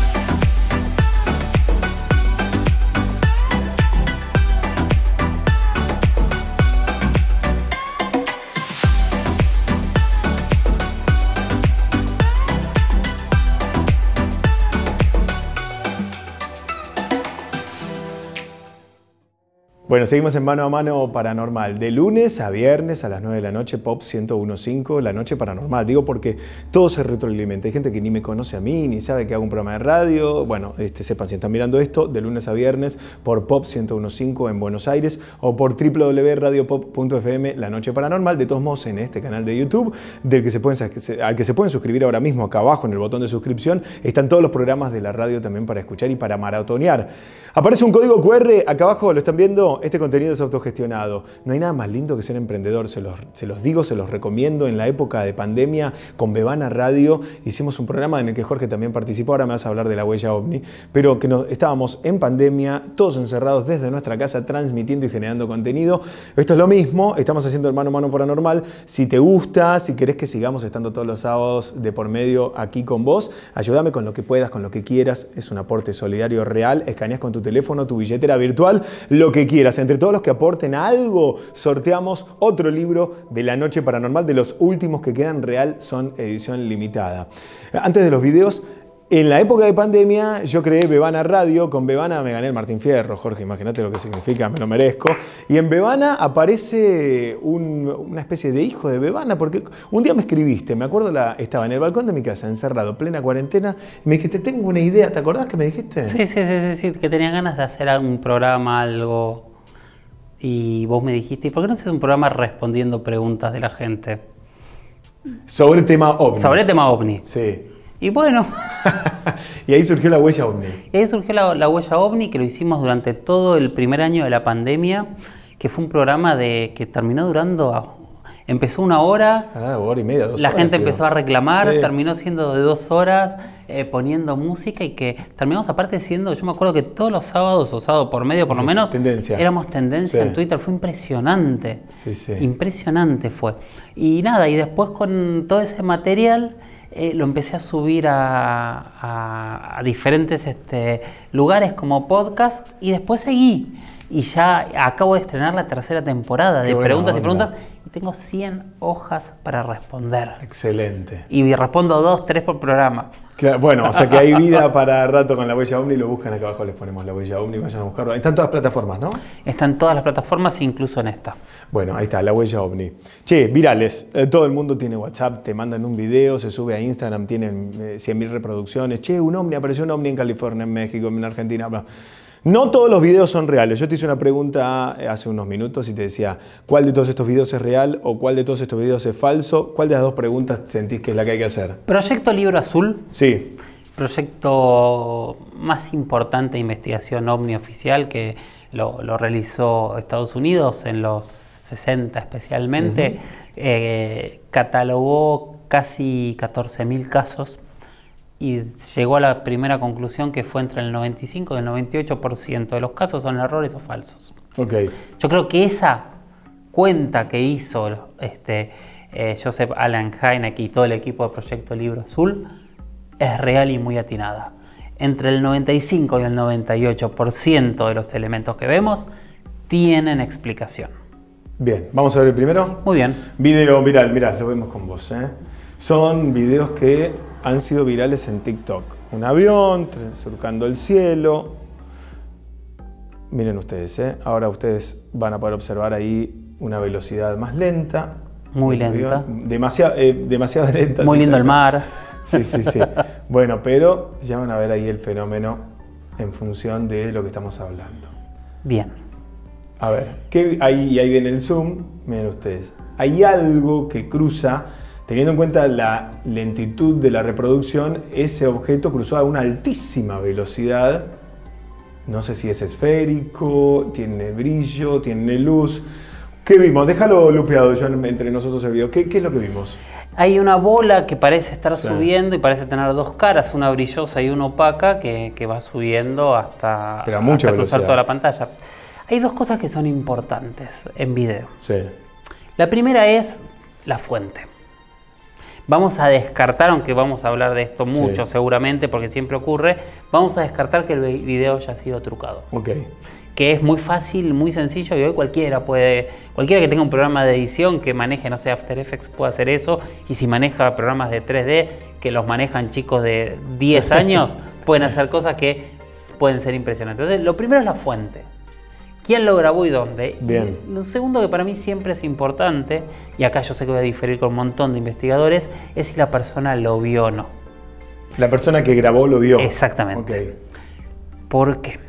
Bueno, seguimos en Mano a Mano Paranormal. De lunes a viernes a las 9 de la noche, Pop 101.5, La Noche Paranormal. Digo porque todo se retroalimenta. Hay gente que ni me conoce a mí, ni sabe que hago un programa de radio. Bueno, sepan si están mirando esto, de lunes a viernes por Pop 101.5 en Buenos Aires o por www.radiopop.fm, La Noche Paranormal. De todos modos, en este canal de YouTube, al que se pueden suscribir ahora mismo, acá abajo en el botón de suscripción, están todos los programas de la radio también para escuchar y para maratonear. Aparece un código QR, acá abajo, ¿lo están viendo? Este contenido es autogestionado. No hay nada más lindo que ser emprendedor, se los digo, se los recomiendo. En la época de pandemia, con Bebana Radio, hicimos un programa en el que Jorge también participó. Ahora me vas a hablar de la huella OVNI, pero que estábamos en pandemia, todos encerrados desde nuestra casa, transmitiendo y generando contenido. Esto es lo mismo, estamos haciendo el Mano a Mano Paranormal. Si te gusta, si querés que sigamos estando todos los sábados de por medio aquí con vos, ayúdame con lo que puedas, con lo que quieras. Es un aporte solidario real. Escaneás con tu teléfono, tu billetera virtual, lo que quieras. Entre todos los que aporten algo, sorteamos otro libro de La Noche Paranormal. De los últimos que quedan, real, son edición limitada. Antes de los videos, en la época de pandemia yo creé Bebana Radio. Con Bebana me gané el Martín Fierro, Jorge, imagínate lo que significa, me lo merezco. Y en Bebana aparece una especie de hijo de Bebana, porque un día me escribiste, me acuerdo, estaba en el balcón de mi casa, encerrado, plena cuarentena, y me dijiste, tengo una idea, ¿te acordás que me dijiste? Sí, que tenía ganas de hacer algún programa, algo. Y vos me dijiste, ¿y por qué no haces un programa respondiendo preguntas de la gente? Sobre tema OVNI. Sobre tema OVNI. Sí. Y bueno. Y ahí surgió la huella OVNI. Y ahí surgió la huella OVNI, que lo hicimos durante todo el primer año de la pandemia, que fue un programa que terminó durando. Empezó 1 hora. Hora y media, 2 horas. La gente empezó a reclamar, sí. Terminó siendo de 2 horas, poniendo música, y que terminamos aparte siendo, yo me acuerdo que todos los sábados o sábado por medio, por lo menos, éramos tendencia en Twitter. Fue impresionante. Sí. Impresionante fue. Y nada, y después con todo ese material lo empecé a subir a diferentes lugares como podcast, y después seguí. Y ya acabo de estrenar la 3ª temporada de Preguntas y Preguntas, y tengo 100 hojas para responder. Excelente. Y respondo 2, 3 por programa. Claro, bueno, o sea que hay vida para rato con la huella OVNI. Lo buscan acá abajo, les ponemos la huella OVNI, vayan a buscarlo. Están todas las plataformas, ¿no? Están todas las plataformas, incluso en esta. Bueno, ahí está, la huella OVNI. Che, virales. Todo el mundo tiene WhatsApp, te mandan un video, se sube a Instagram, tienen 100.000 reproducciones. Che, apareció un OVNI en California, en México, en Argentina, bla. No todos los videos son reales. Yo te hice una pregunta hace unos minutos y te decía, ¿cuál de todos estos videos es real o cuál de todos estos videos es falso? ¿Cuál de las dos preguntas sentís que es la que hay que hacer? Proyecto Libro Azul. Sí. Proyecto más importante de investigación OVNI oficial, que lo realizó Estados Unidos en los 60 especialmente. Catalogó casi 14.000 casos. Y llegó a la primera conclusión, que fue entre el 95 y el 98% de los casos son errores o falsos. Okay. Yo creo que esa cuenta que hizo Joseph Allen Hynek y todo el equipo de Proyecto Libro Azul es real y muy atinada. Entre el 95 y el 98% de los elementos que vemos tienen explicación. Bien, vamos a ver el primero. Muy bien. Video viral, mirá, lo vemos con vos. Son videos que han sido virales en TikTok. Un avión surcando el cielo. Miren ustedes, ahora ustedes van a poder observar ahí una velocidad más lenta. Muy lenta. Demasiado lenta. Muy lindo el mar. Sí. Bueno, pero ya van a ver ahí el fenómeno en función de lo que estamos hablando. Bien. A ver, ahí viene el zoom, miren ustedes. Hay algo que cruza, teniendo en cuenta la lentitud de la reproducción, ese objeto cruzó a una altísima velocidad. No sé si es esférico, tiene brillo, tiene luz. ¿Qué vimos? Déjalo lupeado, John, entre nosotros el video. ¿Qué es lo que vimos? Hay una bola que parece estar subiendo y parece tener dos caras, una brillosa y una opaca, que va subiendo hasta cruzar toda la pantalla. Hay dos cosas que son importantes en video. Sí. La primera es la fuente. Vamos a descartar, aunque vamos a hablar de esto mucho seguramente, porque siempre ocurre, vamos a descartar que el video haya sido trucado. Ok. Que es muy fácil, muy sencillo, y hoy cualquiera que tenga un programa de edición que maneje, no sé, After Effects puede hacer eso, y si maneja programas de 3D, que los manejan chicos de 10 años, pueden hacer cosas que pueden ser impresionantes. Entonces, lo primero es la fuente. ¿Quién lo grabó y dónde? Bien. Y lo segundo, que para mí siempre es importante, y acá yo sé que voy a diferir con un montón de investigadores, es si la persona lo vio o no. La persona que grabó lo vio. Exactamente. Okay. ¿Por qué?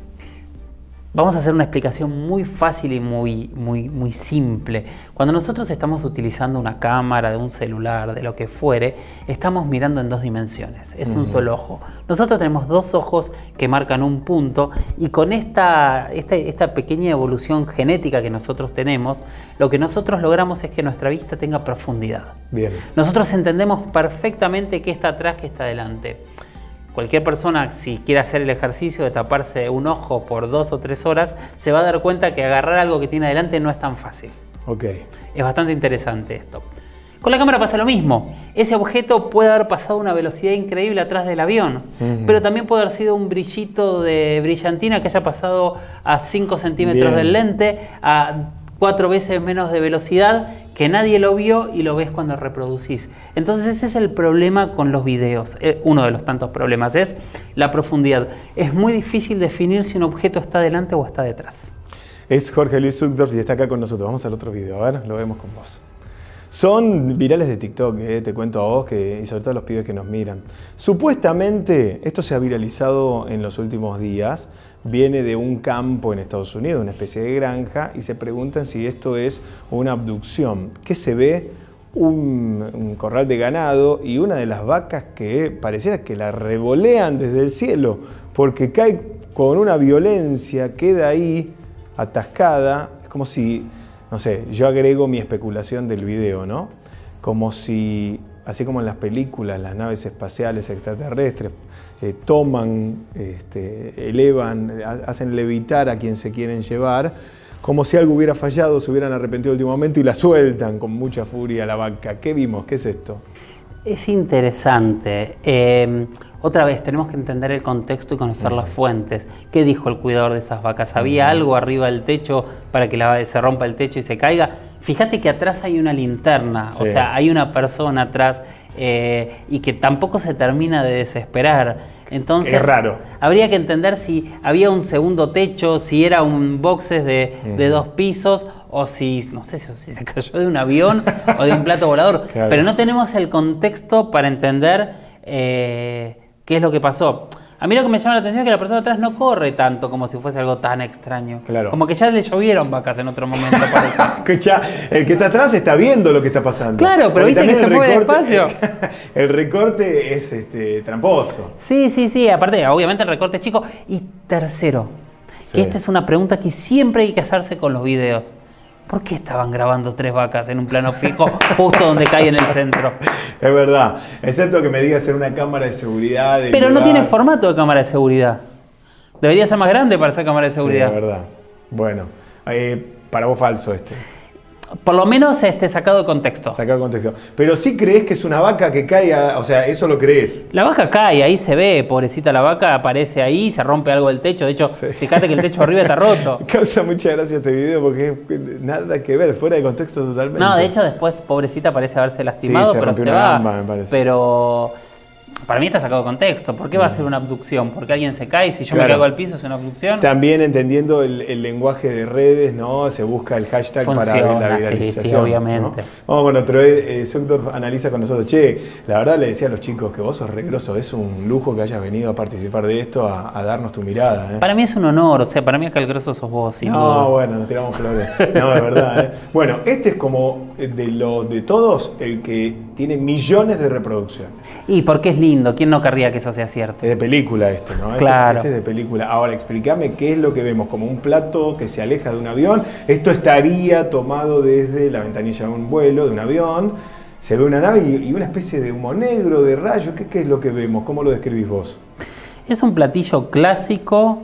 Vamos a hacer una explicación muy fácil y muy simple. Cuando nosotros estamos utilizando una cámara, de un celular, de lo que fuere, estamos mirando en dos dimensiones. Es un solo ojo. Nosotros tenemos dos ojos que marcan un punto, y con esta pequeña evolución genética que nosotros tenemos, lo que nosotros logramos es que nuestra vista tenga profundidad. Bien. Nosotros entendemos perfectamente qué está atrás, qué está adelante. Cualquier persona, si quiere hacer el ejercicio de taparse un ojo por 2 o 3 horas, se va a dar cuenta que agarrar algo que tiene adelante no es tan fácil. Ok. Es bastante interesante esto. Con la cámara pasa lo mismo. Ese objeto puede haber pasado a una velocidad increíble atrás del avión, pero también puede haber sido un brillito de brillantina que haya pasado a 5 centímetros del lente, a 4 veces menos de velocidad, que nadie lo vio y lo ves cuando reproducís. Entonces ese es el problema con los videos. Uno de los tantos problemas es la profundidad. Es muy difícil definir si un objeto está delante o está detrás. Es Jorge Luis Zuckdorf y está acá con nosotros. Vamos al otro video, a ver, lo vemos con vos. Son virales de TikTok, te cuento a vos, y sobre todo a los pibes que nos miran. Supuestamente, esto se ha viralizado en los últimos días, viene de un campo en Estados Unidos, una especie de granja, y se preguntan si esto es una abducción. ¿Qué se ve? Un corral de ganado y una de las vacas que pareciera que la revolean desde el cielo, porque cae con una violencia, queda ahí atascada. Es como si, no sé, yo agrego mi especulación del video, ¿no? Como si, así como en las películas, las naves espaciales extraterrestres toman, elevan, hacen levitar a quien se quieren llevar, como si algo hubiera fallado, se hubieran arrepentido en el último momento y la sueltan con mucha furia a la vaca. ¿Qué vimos? ¿Qué es esto? Es interesante. Otra vez, tenemos que entender el contexto y conocer las fuentes. ¿Qué dijo el cuidador de esas vacas? ¿Había algo arriba del techo para que se rompa el techo y se caiga? Fíjate que atrás hay una linterna, o sea, hay una persona atrás y que tampoco se termina de desesperar. Entonces, es raro. Habría que entender si había un segundo techo, si era un boxes de 2 pisos, o si, no sé, si se cayó de un avión o de un plato volador. Claro. Pero no tenemos el contexto para entender qué es lo que pasó. A mí lo que me llama la atención es que la persona atrás no corre tanto como si fuese algo tan extraño. Claro. Como que ya le llovieron vacas en otro momento, parece. Escucha, el que está atrás está viendo lo que está pasando. Claro, pero viste que se mueve despacio. El recorte es tramposo. Sí. Aparte, obviamente el recorte es chico. Y tercero, que esta es una pregunta que siempre hay que hacerse con los videos. ¿Por qué estaban grabando 3 vacas en un plano fijo justo donde cae en el centro? Es verdad, excepto que me digas en una cámara de seguridad. Pero no tiene formato de cámara de seguridad. Debería ser más grande para ser cámara de seguridad. Sí, es verdad. Bueno, para vos falso este. Por lo menos sacado de contexto. Sacado de contexto. Pero sí crees que es una vaca que cae, o sea, eso lo crees. La vaca cae, ahí se ve, pobrecita la vaca, aparece ahí, se rompe algo del techo. De hecho, fíjate que el techo arriba está roto. Causa mucha gracia este video porque nada que ver, fuera de contexto totalmente. No, de hecho después, pobrecita, parece haberse lastimado, pero se va. Gamba, me parece. Pero para mí está sacado de contexto. ¿Por qué va a ser una abducción? ¿Porque alguien se cae y si yo me caigo al piso es una abducción? También entendiendo el lenguaje de redes, ¿no? Se busca el hashtag para la viralización. Sí, obviamente. ¿no? Vamos con otro. Zuckdorf analiza con nosotros. Che, la verdad le decía a los chicos que vos sos regroso. Es un lujo que hayas venido a participar de esto, a darnos tu mirada. Para mí es un honor. O sea, para mí acá el grosso sos vos. No, bueno, nos tiramos flores. No, es verdad. Bueno, este es como de todos el que tiene millones de reproducciones. Y porque es lindo. ¿Quién no querría que eso sea cierto? Es de película esto, ¿no? Claro. Este es de película. Ahora, explícame qué es lo que vemos, como un plato que se aleja de un avión. Esto estaría tomado desde la ventanilla de un vuelo, de un avión. Se ve una nave y una especie de humo negro, de rayos. ¿Qué es lo que vemos? ¿Cómo lo describís vos? Es un platillo clásico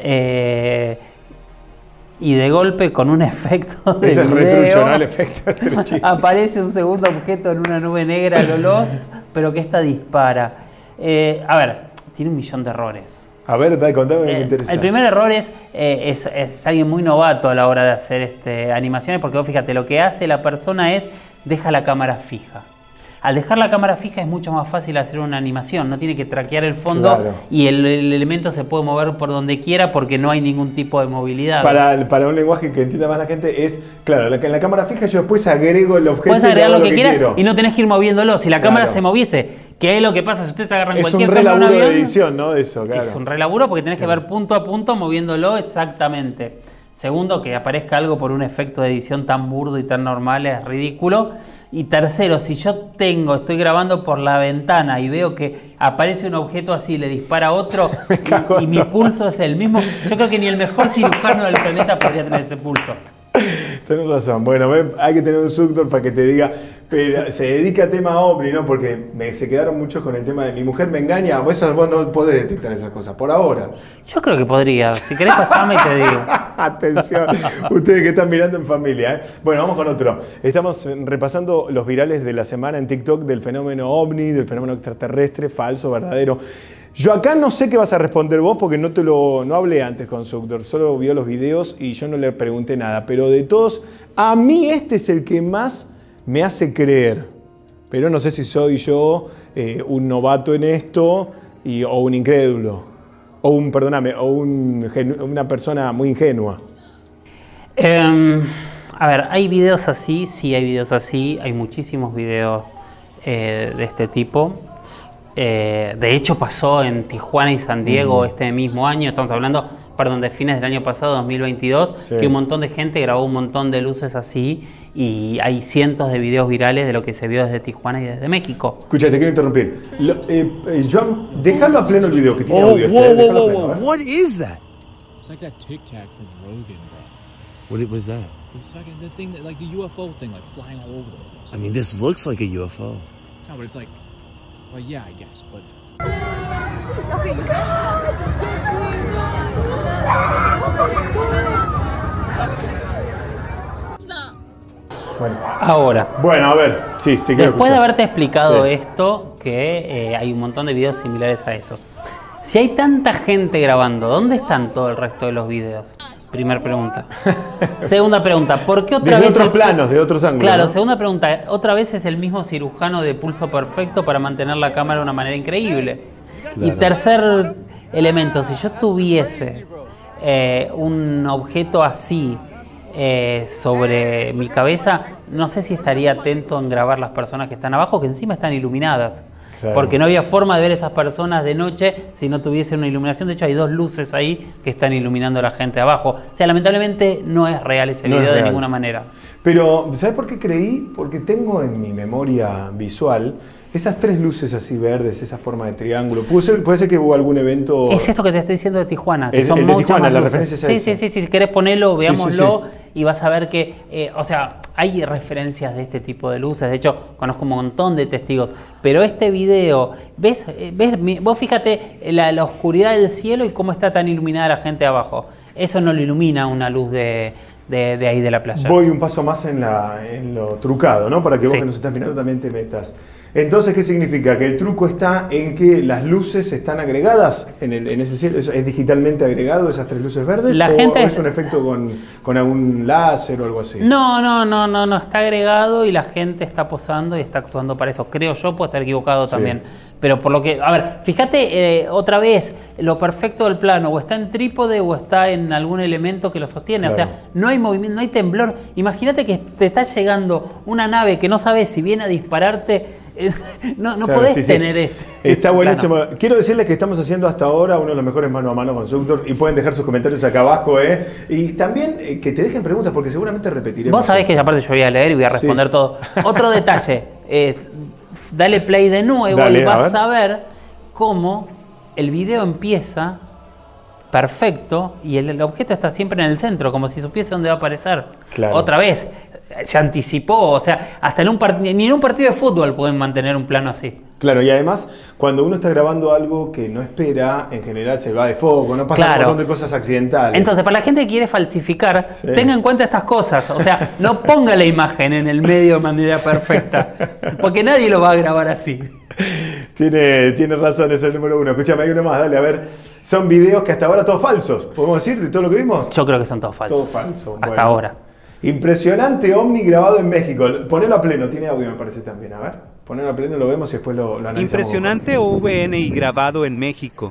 y de golpe con un efecto de Eso es video, retrucho, ¿no? El efecto es truchísimo. aparece un segundo objeto en una nube negra, lo Lost, pero que esta dispara. A ver, tiene 1.000.000 de errores. A ver, contame, me interesa. El primer error es alguien muy novato a la hora de hacer animaciones, porque vos fíjate, lo que hace la persona es deja la cámara fija. Al dejar la cámara fija es mucho más fácil hacer una animación, no tiene que traquear el fondo, claro. Y el elemento se puede mover por donde quiera porque no hay ningún tipo de movilidad. Para un lenguaje que entienda más la gente es, claro, en la cámara fija yo después agrego el objeto. Puedes agregar lo que quieras y no tenés que ir moviéndolo. Si la cámara se moviese, ¿qué es lo que pasa si ustedes agarran cualquier cámara? Es un re laburo de edición, ¿no? De eso, claro. Es un re laburo porque tenés que ver punto a punto moviéndolo exactamente. Segundo, que aparezca algo por un efecto de edición tan burdo y tan normal es ridículo. Y tercero, si yo estoy grabando por la ventana y veo que aparece un objeto así, le dispara a otro y mi pulso es el mismo, yo creo que ni el mejor cirujano del planeta podría tener ese pulso. Tenés razón. Bueno, hay que tener un Zuckdorf para que te diga, pero se dedica a tema ovni, ¿no? Porque se quedaron muchos con el tema de mi mujer me engaña. Vos no podés detectar esas cosas, por ahora. Yo creo que podría. Si querés pasarme y te digo. Atención, ustedes que están mirando en familia, ¿eh? Bueno, vamos con otro. Estamos repasando los virales de la semana en TikTok del fenómeno ovni, del fenómeno extraterrestre, falso, verdadero. Yo acá no sé qué vas a responder vos porque no hablé antes con Zuckdorf, solo vio los videos y yo no le pregunté nada. Pero de todos, a mí este es el que más me hace creer. Pero no sé si soy yo un novato en esto o un incrédulo. O una persona muy ingenua. A ver, ¿hay videos así? Sí, hay videos así. Hay muchísimos videos de este tipo. De hecho pasó en Tijuana y San Diego este mismo año, estamos hablando, de fines del año pasado, 2022, sí. Que un montón de gente grabó un montón de luces así y hay cientos de videos virales de lo que se vio desde Tijuana y desde México. Escucha, te quiero interrumpir. Joan, déjalo a pleno el video que tiene audio. What is that? It's like that Tic Tac from Rogan, bro. What was that? It's like the thing that, like the UFO thing, like flying all over the place. I mean, this looks like a UFO. No, but it's like, well, yeah, I guess, but. Bueno, a ver, sí, te quiero después escuchar. de haberte explicado esto, que hay un montón de videos similares a esos. Si hay tanta gente grabando, ¿dónde están todo el resto de los videos? Primera pregunta. Segunda pregunta, ¿por qué otra vez? De otros planos, de otros ángulos. Claro, ¿no? Segunda pregunta, otra vez es el mismo cirujano de pulso perfecto para mantener la cámara de una manera increíble. Claro. Y tercer elemento, si yo tuviese un objeto así sobre mi cabeza, no sé si estaría atento en grabar las personas que están abajo, que encima están iluminadas. Claro. Porque no había forma de ver esas personas de noche si no tuviese una iluminación. De hecho, hay dos luces ahí que están iluminando a la gente abajo. O sea, lamentablemente no es real ese video de ninguna manera. Pero, ¿sabes por qué creí? Porque tengo en mi memoria visual esas tres luces así verdes, esa forma de triángulo. ¿Puede ser que hubo algún evento? Es esto que te estoy diciendo de Tijuana. Que es son el de Tijuana, la referencia es esa. Sí, si querés ponerlo, veámoslo. Sí. Y vas a ver que, o sea, hay referencias de este tipo de luces. De hecho, conozco un montón de testigos. Pero este video, vos fíjate la oscuridad del cielo y cómo está tan iluminada la gente abajo. Eso no lo ilumina una luz de ahí de la playa. Voy un paso más en lo trucado, ¿no? Para que vos que nos estás mirando también te metas. Entonces, ¿qué significa? Que el truco está en que las luces están agregadas en ese cielo. ¿Es digitalmente agregado esas 3 luces verdes? ¿O es un efecto con algún láser o algo así? No, está agregado y la gente está posando y está actuando para eso. Creo yo, puedo estar equivocado también. Pero por lo que, a ver, fíjate otra vez, lo perfecto del plano, o está en trípode o está en algún elemento que lo sostiene. Claro. O sea, no hay movimiento, no hay temblor. Imagínate que te está llegando una nave que no sabes si viene a dispararte. No claro, podés tener esto. Está buenísimo. Plano. Quiero decirles que estamos haciendo hasta ahora uno de los mejores mano a mano con Zuckdorf y pueden dejar sus comentarios acá abajo. Y también que te dejen preguntas porque seguramente repetiremos. Vos sabés que aparte yo voy a leer y voy a responder todo. Otro detalle es, dale play de nuevo y vas a ver cómo el video empieza perfecto y el objeto está siempre en el centro, como si supiese dónde va a aparecer. Claro. Otra vez. Se anticipó, o sea, hasta ni en un partido de fútbol pueden mantener un plano así. Claro, y además, cuando uno está grabando algo que no espera, en general se va de foco, no pasa un montón de cosas accidentales. Entonces, para la gente que quiere falsificar, tenga en cuenta estas cosas. O sea, no ponga la imagen en el medio de manera perfecta, porque nadie lo va a grabar así. Tiene razón, es el número 1. Escúchame, hay uno más, dale, a ver. Son videos que hasta ahora todos falsos, ¿podemos decir, de todo lo que vimos? Yo creo que son todos falsos. Todos falsos. Hasta ahora. Impresionante ovni grabado en México. Ponelo a pleno, tiene audio me parece también. A ver, ponelo a pleno, lo vemos y después lo analizamos. Impresionante OVNI grabado en México.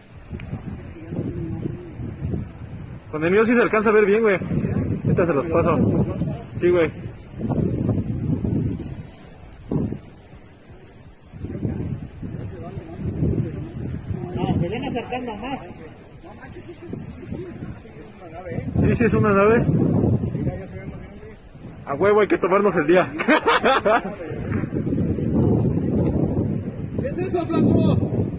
Con el mío sí se alcanza a ver bien, güey. Ahorita se los paso. Sí, güey. Se viene acercando más. Sí, es una nave. A huevo hay que tomarnos el día. ¿Qué es eso, flaco?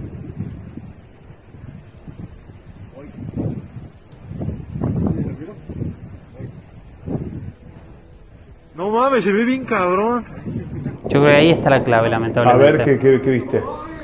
No mames, se ve bien cabrón. Yo creo que ahí está la clave, lamentablemente. A ver, ¿qué viste?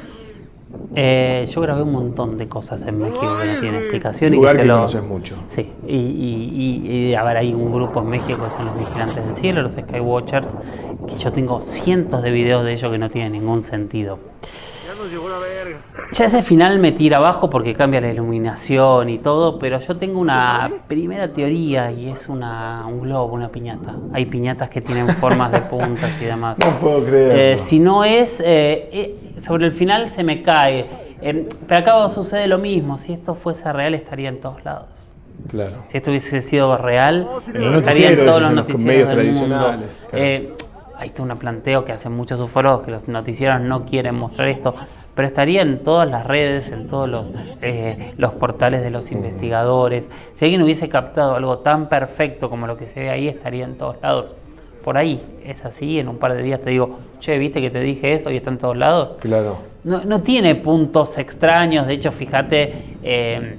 Yo grabé un montón de cosas en México que no tienen explicación. Un lugar que conoces mucho. Sí, y a ver, hay un grupo en México que son los Vigilantes del Cielo, los Skywatchers, que yo tengo cientos de videos de ellos que no tienen ningún sentido. Ya nos llevó la verga. Ya ese final me tira abajo porque cambia la iluminación y todo, pero yo tengo una primera teoría y es un globo, una piñata. Hay piñatas que tienen formas de puntas y demás. No puedo creer. Si no es, sobre el final se me cae. Pero acá sucede lo mismo. Si esto fuese real, estaría en todos lados. Claro. Si esto hubiese sido real, estaría en todos los noticieros medios del tradicionales. Claro. Hay todo un planteo que hacen muchos ufólogos que los noticieros no quieren mostrar esto, pero estaría en todas las redes, en todos los portales de los investigadores. Si alguien hubiese captado algo tan perfecto como lo que se ve ahí, estaría en todos lados. Por ahí es así, en un par de días te digo, che, ¿viste que te dije eso y está en todos lados? Claro. No tiene puntos extraños, de hecho, fíjate,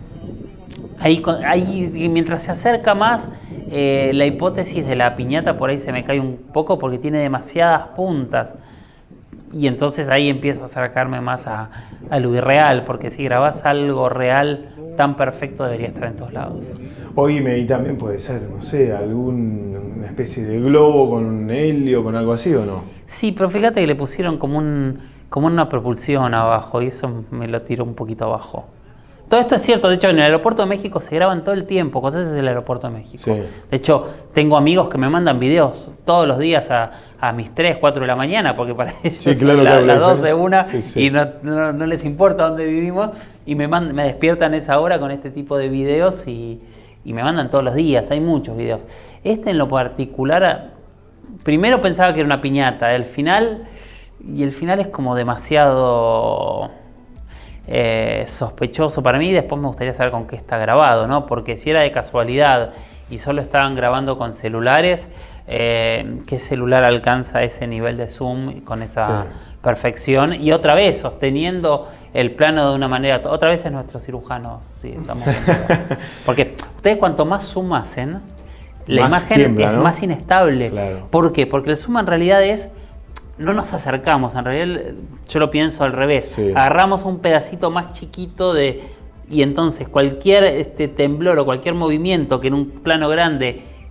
ahí mientras se acerca más, la hipótesis de la piñata por ahí se me cae un poco porque tiene demasiadas puntas. Y entonces ahí empiezo a acercarme más a lo irreal, porque si grabás algo real tan perfecto debería estar en todos lados. Oíme, y también puede ser, no sé, alguna especie de globo con un helio, con algo así, ¿o no? Sí, pero fíjate que le pusieron como una propulsión abajo y eso me lo tiró un poquito abajo. Todo esto es cierto, de hecho en el aeropuerto de México se graban todo el tiempo, cosas es el aeropuerto de México. Sí. De hecho, tengo amigos que me mandan videos todos los días a mis 3, 4 de la mañana, porque para ellos son las 12, 1 y no les importa dónde vivimos, y me despiertan a esa hora con este tipo de videos y me mandan todos los días, hay muchos videos. Este en lo particular, primero pensaba que era una piñata, el final es como demasiado sospechoso para mí. Después me gustaría saber con qué está grabado, ¿no? Porque si era de casualidad y solo estaban grabando con celulares, ¿qué celular alcanza ese nivel de zoom con esa perfección? Y otra vez, sosteniendo el plano de una manera, otra vez es nuestro cirujano, sí, estamos viendo. Porque ustedes cuanto más zoom hacen, la imagen tiembla, ¿no? Es más inestable. Claro. ¿Por qué? Porque el zoom en realidad no nos acercamos, en realidad yo lo pienso al revés. Sí. Agarramos un pedacito más chiquito y entonces cualquier temblor o cualquier movimiento que en un plano grande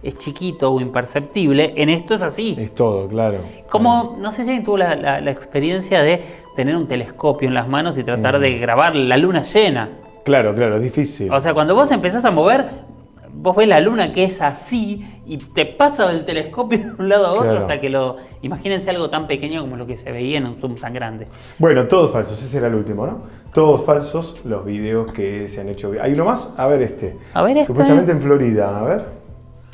es chiquito o imperceptible, en esto es así. Es todo, claro. Como, no sé si alguien tuvo la experiencia de tener un telescopio en las manos y tratar de grabar la luna llena. Claro, es difícil. O sea, cuando vos empezás a mover, vos ves la luna que es así y te pasa del telescopio de un lado a otro hasta que lo... Imagínense algo tan pequeño como lo que se veía en un zoom tan grande. Bueno, todos falsos, ese era el último, ¿no? Todos falsos los videos que se han hecho. ¿Hay uno más? A ver este. A ver este. Supuestamente en Florida, a ver.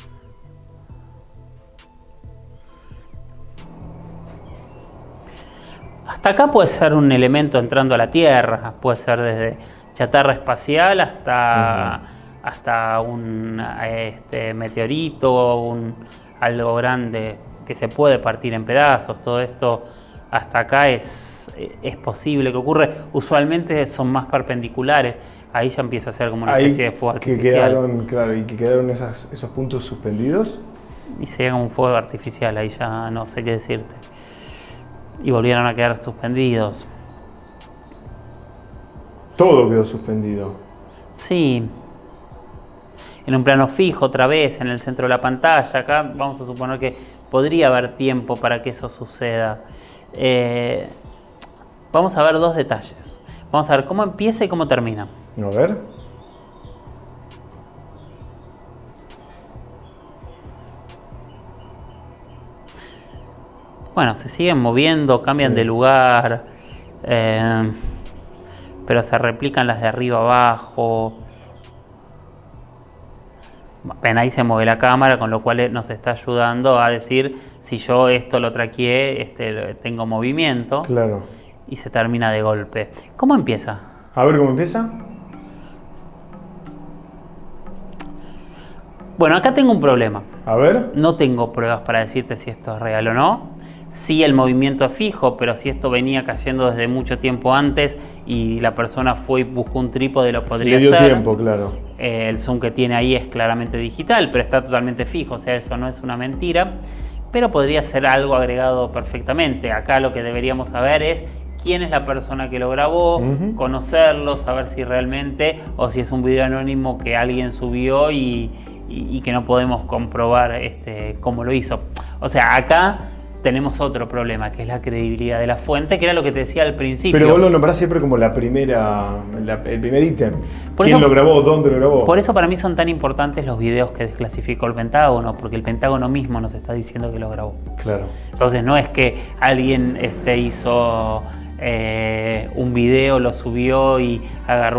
Hasta acá puede ser un elemento entrando a la Tierra, puede ser desde chatarra espacial hasta un meteorito, algo grande que se puede partir en pedazos. Todo esto hasta acá es posible que ocurre. Usualmente son más perpendiculares. Ahí ya empieza a ser como una especie de fuego artificial. Que quedaron esos puntos suspendidos. Y se llega como un fuego artificial, ahí ya no sé qué decirte. Y volvieron a quedar suspendidos. Todo quedó suspendido. Sí. En un plano fijo otra vez, en el centro de la pantalla. Acá vamos a suponer que podría haber tiempo para que eso suceda. Vamos a ver dos detalles. Vamos a ver cómo empieza y cómo termina. A ver. Bueno, se siguen moviendo, cambian de lugar, pero se replican las de arriba abajo. Ven, ahí se mueve la cámara, con lo cual nos está ayudando a decir si yo esto lo traqueé, tengo movimiento. Claro. Y se termina de golpe. ¿Cómo empieza? A ver cómo empieza. Bueno, acá tengo un problema. A ver. No tengo pruebas para decirte si esto es real o no. Sí, el movimiento es fijo, pero si esto venía cayendo desde mucho tiempo antes y la persona fue y buscó un trípode, lo podría hacer. Le dio tiempo, claro. El zoom que tiene ahí es claramente digital, pero está totalmente fijo, o sea, eso no es una mentira, pero podría ser algo agregado perfectamente. Acá lo que deberíamos saber es quién es la persona que lo grabó, conocerlo, saber si realmente, o si es un video anónimo que alguien subió y que no podemos comprobar cómo lo hizo. O sea, acá tenemos otro problema, que es la credibilidad de la fuente, que era lo que te decía al principio. Pero vos lo nombrás siempre como el primer ítem. ¿Quién lo grabó? ¿Dónde lo grabó? Por eso para mí son tan importantes los videos que desclasificó el Pentágono, porque el Pentágono mismo nos está diciendo que lo grabó. Claro. Entonces no es que alguien hizo un video, lo subió y agarró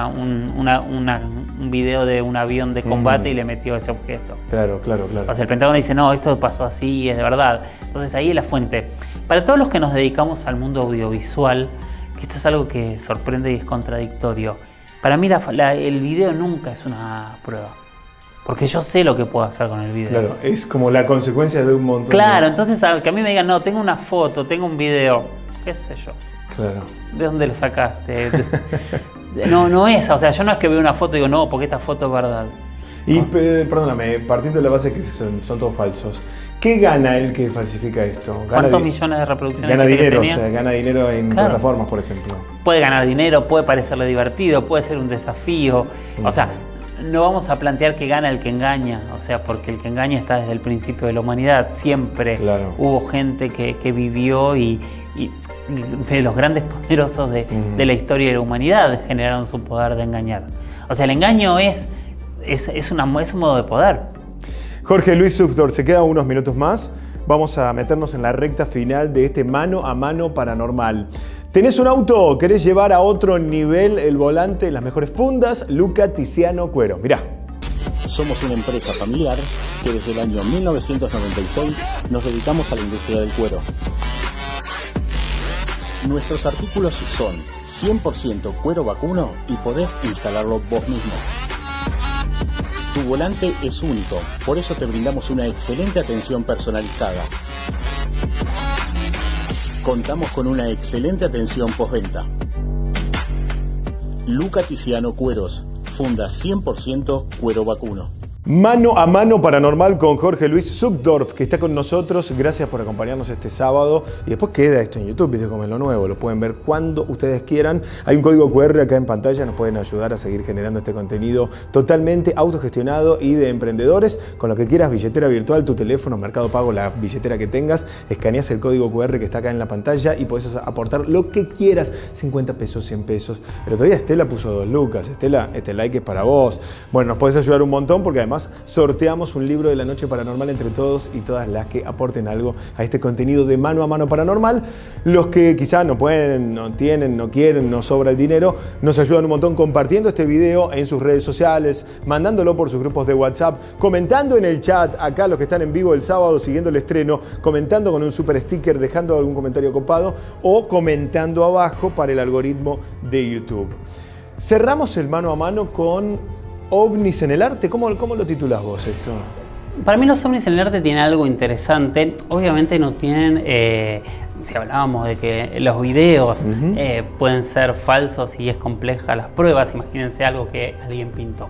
un video de un avión de combate y le metió ese objeto. Claro. O sea, el Pentágono dice, no, esto pasó así, es de verdad. Entonces ahí es la fuente. Para todos los que nos dedicamos al mundo audiovisual, que esto es algo que sorprende y es contradictorio, para mí el video nunca es una prueba. Porque yo sé lo que puedo hacer con el video. Claro, es como la consecuencia de un montón. Claro, entonces que a mí me digan, no, tengo una foto, tengo un video, qué sé yo. Claro. ¿De dónde lo sacaste? No es, o sea, yo no es que veo una foto y digo, no, porque esta foto es verdad. Y, perdóname, partiendo de la base que son todos falsos, ¿qué gana el que falsifica esto? ¿Cuántos millones de reproducciones? Gana dinero, o sea, gana dinero en plataformas, por ejemplo. Puede ganar dinero, puede parecerle divertido, puede ser un desafío. O sea, no vamos a plantear que gana el que engaña, o sea, porque el que engaña está desde el principio de la humanidad. Siempre hubo gente que vivió y de los grandes poderosos de la historia de la humanidad generaron su poder de engañar. O sea, el engaño es un modo de poder. Jorge Luis Uchtdorf, se quedan unos minutos más. Vamos a meternos en la recta final de este mano a mano paranormal. ¿Tenés un auto? ¿Querés llevar a otro nivel el volante? Las mejores fundas, Luca Tiziano Cuero. Mirá. Somos una empresa familiar que desde el año 1996 nos dedicamos a la industria del cuero. Nuestros artículos son 100% cuero vacuno y podés instalarlo vos mismo. Tu volante es único, por eso te brindamos una excelente atención personalizada. Contamos con una excelente atención postventa. Luca Tiziano Cueros, funda 100% cuero vacuno. Mano a mano paranormal con Jorge Luis Zuckdorf, que está con nosotros. Gracias por acompañarnos este sábado. Y después queda esto en YouTube, Video como es lo nuevo. Lo pueden ver cuando ustedes quieran. Hay un código QR acá en pantalla. Nos pueden ayudar a seguir generando este contenido totalmente autogestionado y de emprendedores. Con lo que quieras, billetera virtual, tu teléfono, Mercado Pago, la billetera que tengas. Escaneas el código QR que está acá en la pantalla y podés aportar lo que quieras. 50 pesos, 100 pesos. El otro día Estela puso 2 lucas. Estela, este like es para vos. Bueno, nos podés ayudar un montón porque además sorteamos un libro de la noche paranormal entre todos y todas las que aporten algo a este contenido de mano a mano paranormal. Los que quizás no pueden, no tienen, no quieren, no sobra el dinero, nos ayudan un montón compartiendo este video en sus redes sociales, mandándolo por sus grupos de WhatsApp, comentando en el chat, acá los que están en vivo el sábado siguiendo el estreno, comentando con un super sticker, dejando algún comentario copado o comentando abajo para el algoritmo de YouTube. Cerramos el mano a mano con ovnis en el arte. ¿Cómo lo titulás vos esto? Para mí los ovnis en el arte tienen algo interesante. Obviamente no tienen, si hablábamos de que los videos pueden ser falsos y es compleja las pruebas, imagínense algo que alguien pintó.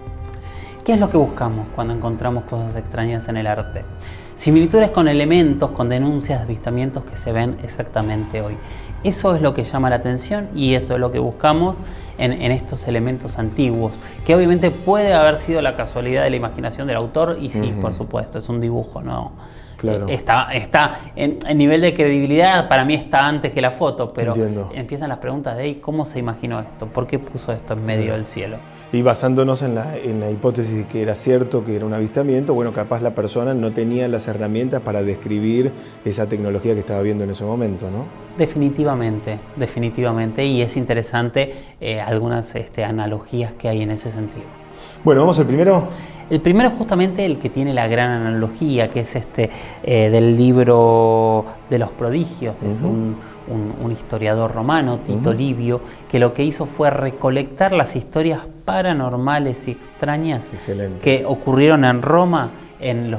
¿Qué es lo que buscamos cuando encontramos cosas extrañas en el arte? Similitudes con elementos, con denuncias de avistamientos que se ven exactamente hoy. Eso es lo que llama la atención y eso es lo que buscamos en estos elementos antiguos, que obviamente puede haber sido la casualidad de la imaginación del autor y sí, por supuesto, es un dibujo, ¿no? Claro. Está en nivel de credibilidad, para mí está antes que la foto, pero empiezan las preguntas de ¿cómo se imaginó esto? ¿Por qué puso esto en medio del cielo? Y basándonos en la hipótesis de que era cierto, que era un avistamiento, bueno, capaz la persona no tenía las herramientas para describir esa tecnología que estaba viendo en ese momento, ¿no? Definitivamente, definitivamente, y es interesante algunas analogías que hay en ese sentido. Bueno, ¿vamos al primero? El primero es justamente el que tiene la gran analogía, que es del libro de los prodigios. Es un historiador romano, Tito Livio, que lo que hizo fue recolectar las historias paranormales y extrañas que ocurrieron en Roma en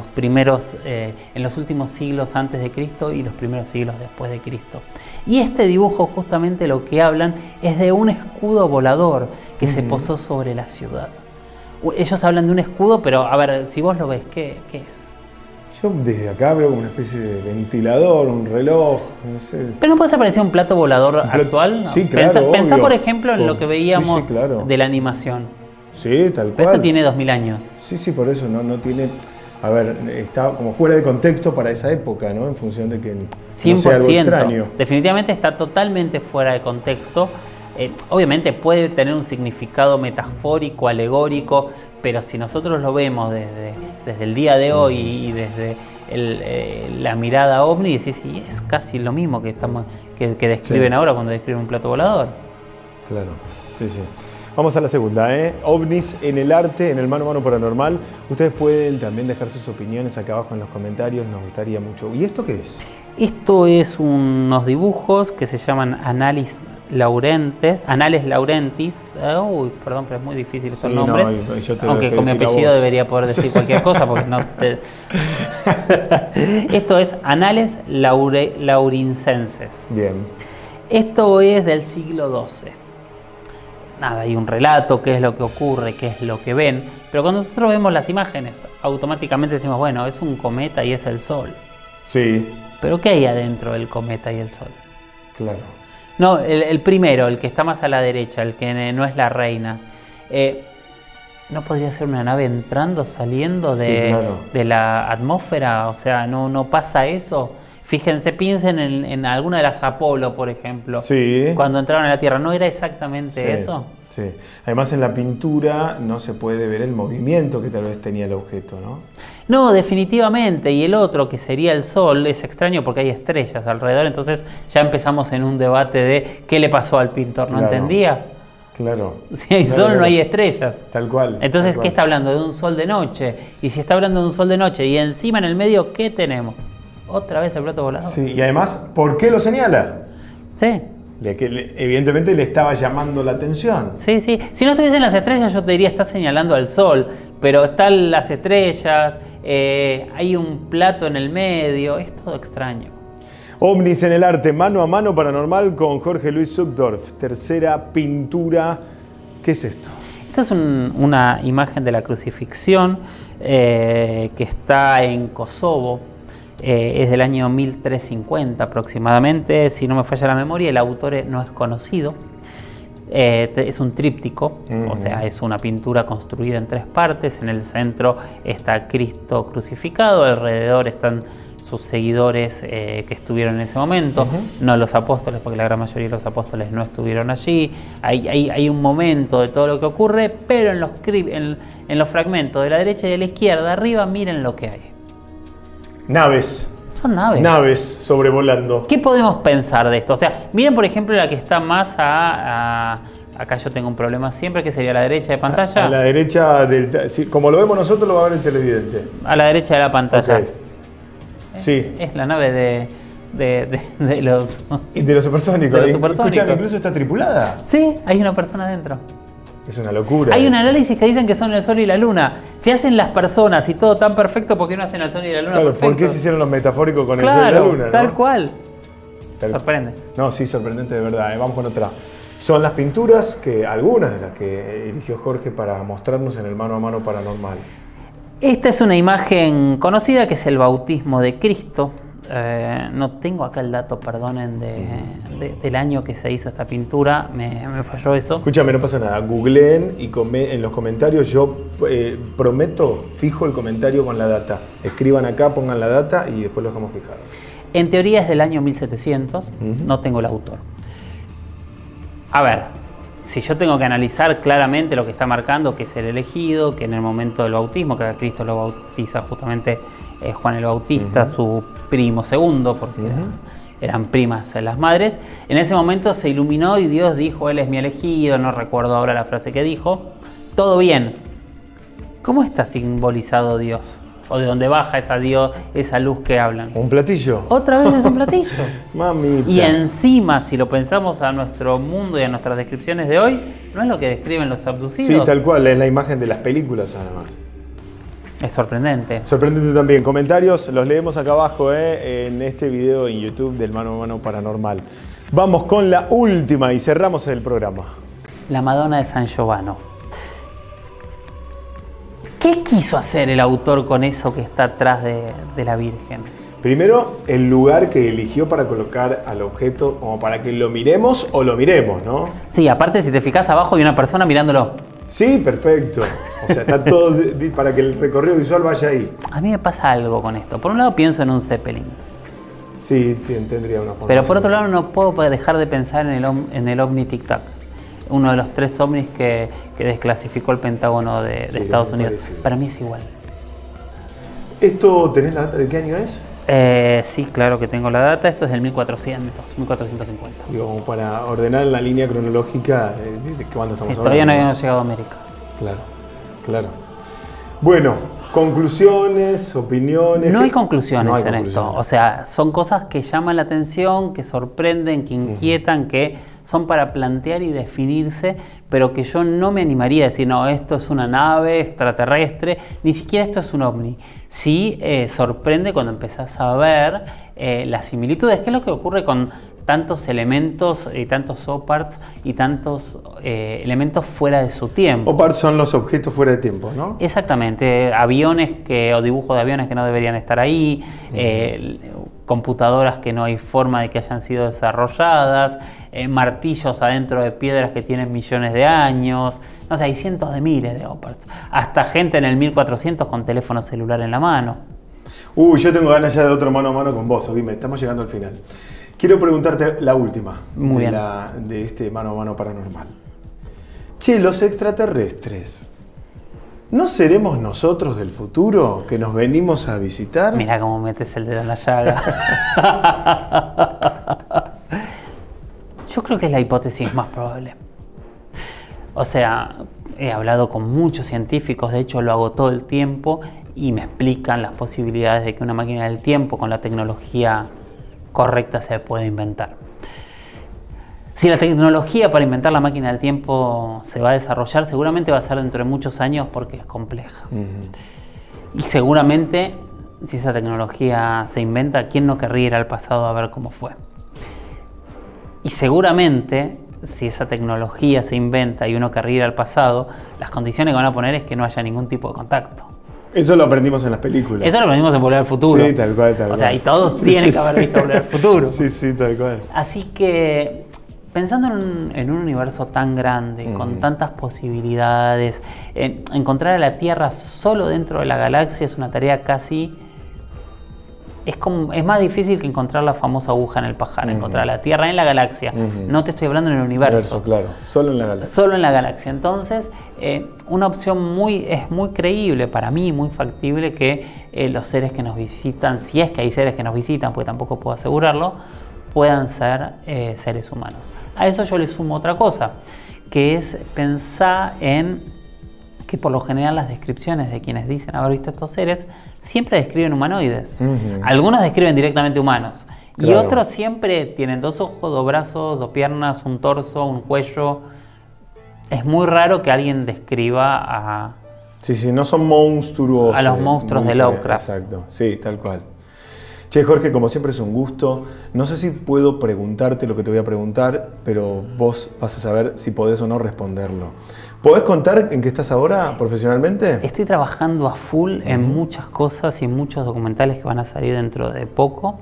los últimos siglos antes de Cristo y los primeros siglos después de Cristo. Y este dibujo justamente lo que hablan es de un escudo volador que se posó sobre la ciudad. Ellos hablan de un escudo, pero a ver, si vos lo ves, ¿qué es? Yo desde acá veo como una especie de ventilador, un reloj, no sé. ¿Pero no puede ser parecido a un plato volador actual? ¿No? Sí, claro, Pensá por ejemplo, en lo que veíamos de la animación. Sí, tal cual. Esto tiene 2000 años. Sí, por eso no tiene... A ver, está como fuera de contexto para esa época, ¿no? En función de que no sea algo extraño. Definitivamente está totalmente fuera de contexto. Obviamente puede tener un significado metafórico, alegórico, pero si nosotros lo vemos desde el día de hoy y desde la mirada ovni, decís, y es casi lo mismo que describen ahora cuando describen un plato volador. Claro, sí. Vamos a la segunda, ovnis en el arte, en el mano a mano paranormal. Ustedes pueden también dejar sus opiniones acá abajo en los comentarios, nos gustaría mucho. ¿Y esto qué es? Esto es unos dibujos que se llaman Anales Laurentis. Uy, perdón, pero es muy difícil estos nombres. Aunque con mi apellido debería poder decir cualquier cosa porque no te... Esto es Anales Laurincenses. Bien. Esto es del siglo XII. Nada, hay un relato, qué es lo que ocurre, qué es lo que ven. Pero cuando nosotros vemos las imágenes, automáticamente decimos, bueno, es un cometa y es el Sol. Sí. ¿Pero qué hay adentro del cometa y el Sol? Claro. No, el primero, el que está más a la derecha, el que no es la reina. ¿No podría ser una nave entrando, saliendo de la atmósfera? O sea, ¿no pasa eso? Fíjense, piensen en alguna de las Apolo, por ejemplo. Sí. Cuando entraron a la Tierra, ¿no era exactamente eso? Sí. Además, en la pintura no se puede ver el movimiento que tal vez tenía el objeto, ¿no? No, definitivamente. Y el otro, que sería el Sol, es extraño porque hay estrellas alrededor. Entonces ya empezamos en un debate de qué le pasó al pintor. ¿No entendía? Claro. Si hay sol, no hay estrellas. Tal cual. Entonces, ¿qué está hablando? De un sol de noche. Y si está hablando de un sol de noche y encima en el medio, ¿qué tenemos? Otra vez el plato volador. Sí, y además, ¿por qué lo señala? Sí. Evidentemente le estaba llamando la atención. Sí. Si no estuviesen las estrellas, yo te diría, está señalando al sol. Pero están las estrellas, hay un plato en el medio, es todo extraño. Ovnis en el arte, mano a mano paranormal con Jorge Luis Zuckdorf. Tercera pintura. ¿Qué es esto? Esta es una imagen de la crucifixión que está en Kosovo. Es del año 1350 aproximadamente, si no me falla la memoria. El autor no es conocido. Es un tríptico, o sea, es una pintura construida en 3 partes. En el centro está Cristo crucificado, alrededor están sus seguidores que estuvieron en ese momento, no los apóstoles, porque la gran mayoría de los apóstoles no estuvieron allí. Hay un momento de todo lo que ocurre, pero en los fragmentos de la derecha y de la izquierda, arriba, miren lo que hay. Naves. Son naves. Naves sobrevolando. ¿Qué podemos pensar de esto? O sea, miren por ejemplo la que está más acá yo tengo un problema siempre, que sería a la derecha de pantalla. A la derecha, sí, como lo vemos nosotros, lo va a ver el televidente. A la derecha de la pantalla. Okay. Sí. Es la nave de los... Y de los supersónicos. De los supersónicos. Escuchame, incluso está tripulada. Sí, hay una persona adentro. Es una locura. Hay un análisis que dicen que son el Sol y la Luna. Si hacen las personas y todo tan perfecto, ¿por qué no hacen el Sol y la Luna perfecto? ¿Por qué se hicieron los metafóricos con claro, el Sol y la Luna? ¿no? Tal cual. Sorprende. No, sí, sorprendente de verdad. Vamos con otra. Son las pinturas, que algunas de las que eligió Jorge para mostrarnos en el Mano a Mano Paranormal. Esta es una imagen conocida que es el bautismo de Cristo. No tengo acá el dato, perdonen, del año que se hizo esta pintura, me falló eso. Escúchame, no pasa nada, googleen y en los comentarios yo prometo, fijo el comentario con la data. Escriban acá, pongan la data y después lo dejamos fijado. En teoría es del año 1700, no tengo el autor. A ver, si yo tengo que analizar claramente lo que está marcando, que es el elegido, que en el momento del bautismo, que a Cristo lo bautiza justamente Juan el Bautista, su primo segundo, porque eran primas las madres. En ese momento se iluminó y Dios dijo, Él es mi elegido, no recuerdo ahora la frase que dijo. Todo bien. ¿Cómo está simbolizado Dios? ¿O de dónde baja esa luz que hablan? ¿Un platillo? Otra vez es un platillo. Mamita. Y encima, si lo pensamos a nuestro mundo y a nuestras descripciones de hoy, no es lo que describen los abducidos. Sí, tal cual, es la imagen de las películas además. Es sorprendente. Sorprendente también. Comentarios los leemos acá abajo en este video en YouTube del Mano a Mano Paranormal. Vamos con la última y cerramos el programa. La Madonna de San Giovanni. ¿Qué quiso hacer el autor con eso que está atrás de la Virgen? Primero, el lugar que eligió para colocar al objeto, como para que lo miremos o lo miremos, ¿no? Sí, aparte si te fijas abajo hay una persona mirándolo. Sí, perfecto. O sea, está todo para que el recorrido visual vaya ahí. A mí me pasa algo con esto. Por un lado pienso en un Zeppelin. Sí, tendría una forma. Pero por otro lado no puedo dejar de pensar en el OVNI Tic Tac. Uno de los 3 ovnis que desclasificó el Pentágono de Estados Unidos. Parecido. Para mí es igual. ¿Esto tenés la data de qué año es? Sí, claro que tengo la data. Esto es del 1450. Digo, para ordenar la línea cronológica de cuándo estamos hablando. Todavía no habíamos llegado a América. Claro, claro. Bueno, conclusiones, opiniones. No hay conclusiones en esto. O sea, son cosas que llaman la atención, que sorprenden, que inquietan, que son para plantear y definirse, pero que yo no me animaría a decir, no, esto es una nave extraterrestre, ni siquiera esto es un ovni. Sí sorprende cuando empezás a ver las similitudes, que es lo que ocurre con tantos elementos y tantos OPARTs y tantos elementos fuera de su tiempo. OPARTs son los objetos fuera de tiempo, ¿no? Exactamente, aviones o dibujos de aviones que no deberían estar ahí, computadoras que no hay forma de que hayan sido desarrolladas, martillos adentro de piedras que tienen millones de años, no sé, hay cientos de miles de OPARTs, hasta gente en el 1400 con teléfono celular en la mano. Yo tengo ganas ya de otro mano a mano con vos, Ovime, estamos llegando al final. Quiero preguntarte la última de este Mano a Mano Paranormal. Che, los extraterrestres, ¿no seremos nosotros del futuro que nos venimos a visitar? Mirá cómo metes el dedo en la llaga. Yo creo que es la hipótesis más probable. O sea, he hablado con muchos científicos, de hecho lo hago todo el tiempo, y me explican las posibilidades de que una máquina del tiempo con la tecnología correcta se puede inventar. Si la tecnología para inventar la máquina del tiempo se va a desarrollar, seguramente va a ser dentro de muchos años porque es compleja. Y seguramente, si esa tecnología se inventa, ¿quién no querría ir al pasado a ver cómo fue? Y seguramente si esa tecnología se inventa y uno querría ir al pasado, las condiciones que van a poner es que no haya ningún tipo de contacto. Eso lo aprendimos en las películas. Eso lo aprendimos en Volver al Futuro. Sí, tal cual, tal cual. O sea, y todos tienen que haber visto Volver al Futuro. Sí, sí, tal cual. Así que, pensando en un universo tan grande, con tantas posibilidades, encontrar a la Tierra solo dentro de la galaxia es una tarea casi... Es más difícil que encontrar la famosa aguja en el pajar, encontrar la Tierra en la galaxia. No te estoy hablando en el universo. Claro, solo en la galaxia. Solo en la galaxia. Entonces, una opción es muy creíble para mí, muy factible que los seres que nos visitan, si es que hay seres que nos visitan, porque tampoco puedo asegurarlo, puedan ser seres humanos. A eso yo le sumo otra cosa, que es pensar en que por lo general las descripciones de quienes dicen haber visto estos seres siempre describen humanoides. Algunos describen directamente humanos. Claro. Y otros siempre tienen 2 ojos, 2 brazos, 2 piernas, un torso, un cuello. Es muy raro que alguien describa a... Sí, no son monstruosos. A los monstruos de Lovecraft. Exacto, sí, tal cual. Che, Jorge, como siempre es un gusto. No sé si puedo preguntarte lo que te voy a preguntar, pero vos vas a saber si podés o no responderlo. ¿Podés contar en qué estás ahora profesionalmente? Estoy trabajando a full en muchas cosas y en muchos documentales que van a salir dentro de poco.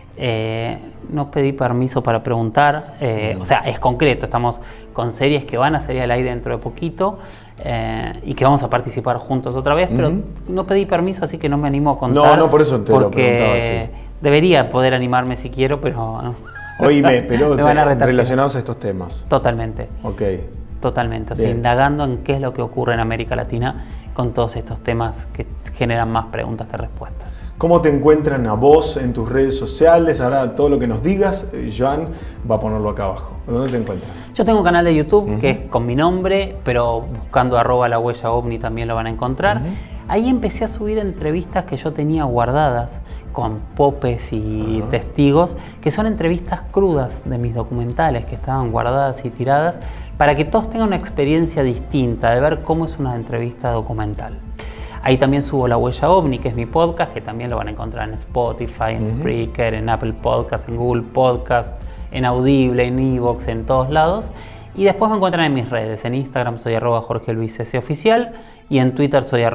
No pedí permiso para preguntar, o sea, es concreto, estamos con series que van a salir al aire dentro de poquito y que vamos a participar juntos otra vez, pero no pedí permiso, así que no me animo a contar. No, por eso te lo preguntaba así. Debería poder animarme si quiero, pero... Oíme, pero me van a retar relacionados a estos temas. Totalmente. Ok. Totalmente, o sea, indagando en qué es lo que ocurre en América Latina con todos estos temas que generan más preguntas que respuestas. ¿Cómo te encuentran a vos en tus redes sociales? Ahora todo lo que nos digas, Joan va a ponerlo acá abajo. ¿Dónde te encuentran? Yo tengo un canal de YouTube que es con mi nombre, pero buscando @lahuellaovni también lo van a encontrar. Ahí empecé a subir entrevistas que yo tenía guardadas con popes y testigos, que son entrevistas crudas de mis documentales que estaban guardadas y tiradas, para que todos tengan una experiencia distinta de ver cómo es una entrevista documental. Ahí también subo La Huella OVNI, que es mi podcast, que también lo van a encontrar en Spotify, en Spreaker, en Apple Podcast, en Google Podcast, en Audible, en iVoox, en todos lados. Y después me encuentran en mis redes. En Instagram soy @JorgeLuisS y en Twitter soy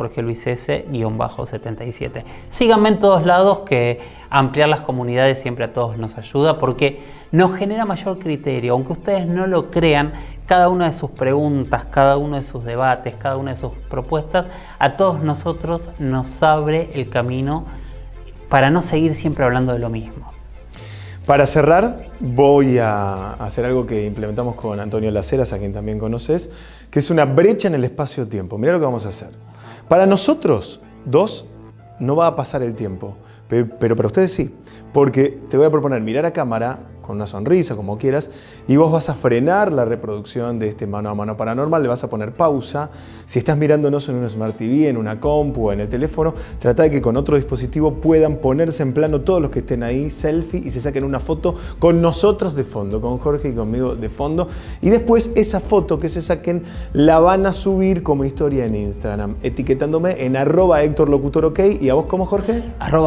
@JorgeLuisS_77. Síganme en todos lados, que ampliar las comunidades siempre a todos nos ayuda, porque nos genera mayor criterio. Aunque ustedes no lo crean, cada una de sus preguntas, cada uno de sus debates, cada una de sus propuestas, a todos nosotros nos abre el camino para no seguir siempre hablando de lo mismo. Para cerrar, voy a hacer algo que implementamos con Antonio Laceras, a quien también conoces, que es una brecha en el espacio-tiempo. Mirá lo que vamos a hacer. Para nosotros dos no va a pasar el tiempo, pero para ustedes sí, porque te voy a proponer mirar a cámara con una sonrisa, como quieras, y vos vas a frenar la reproducción de este Mano a Mano Paranormal, le vas a poner pausa. Si estás mirándonos en un Smart TV, en una compu o en el teléfono, trata de que con otro dispositivo puedan ponerse en plano todos los que estén ahí, selfie, y se saquen una foto con nosotros de fondo, con Jorge y conmigo de fondo, y después esa foto que se saquen la van a subir como historia en Instagram, etiquetándome en @HéctorLocutorOK. ¿Y a vos cómo, Jorge?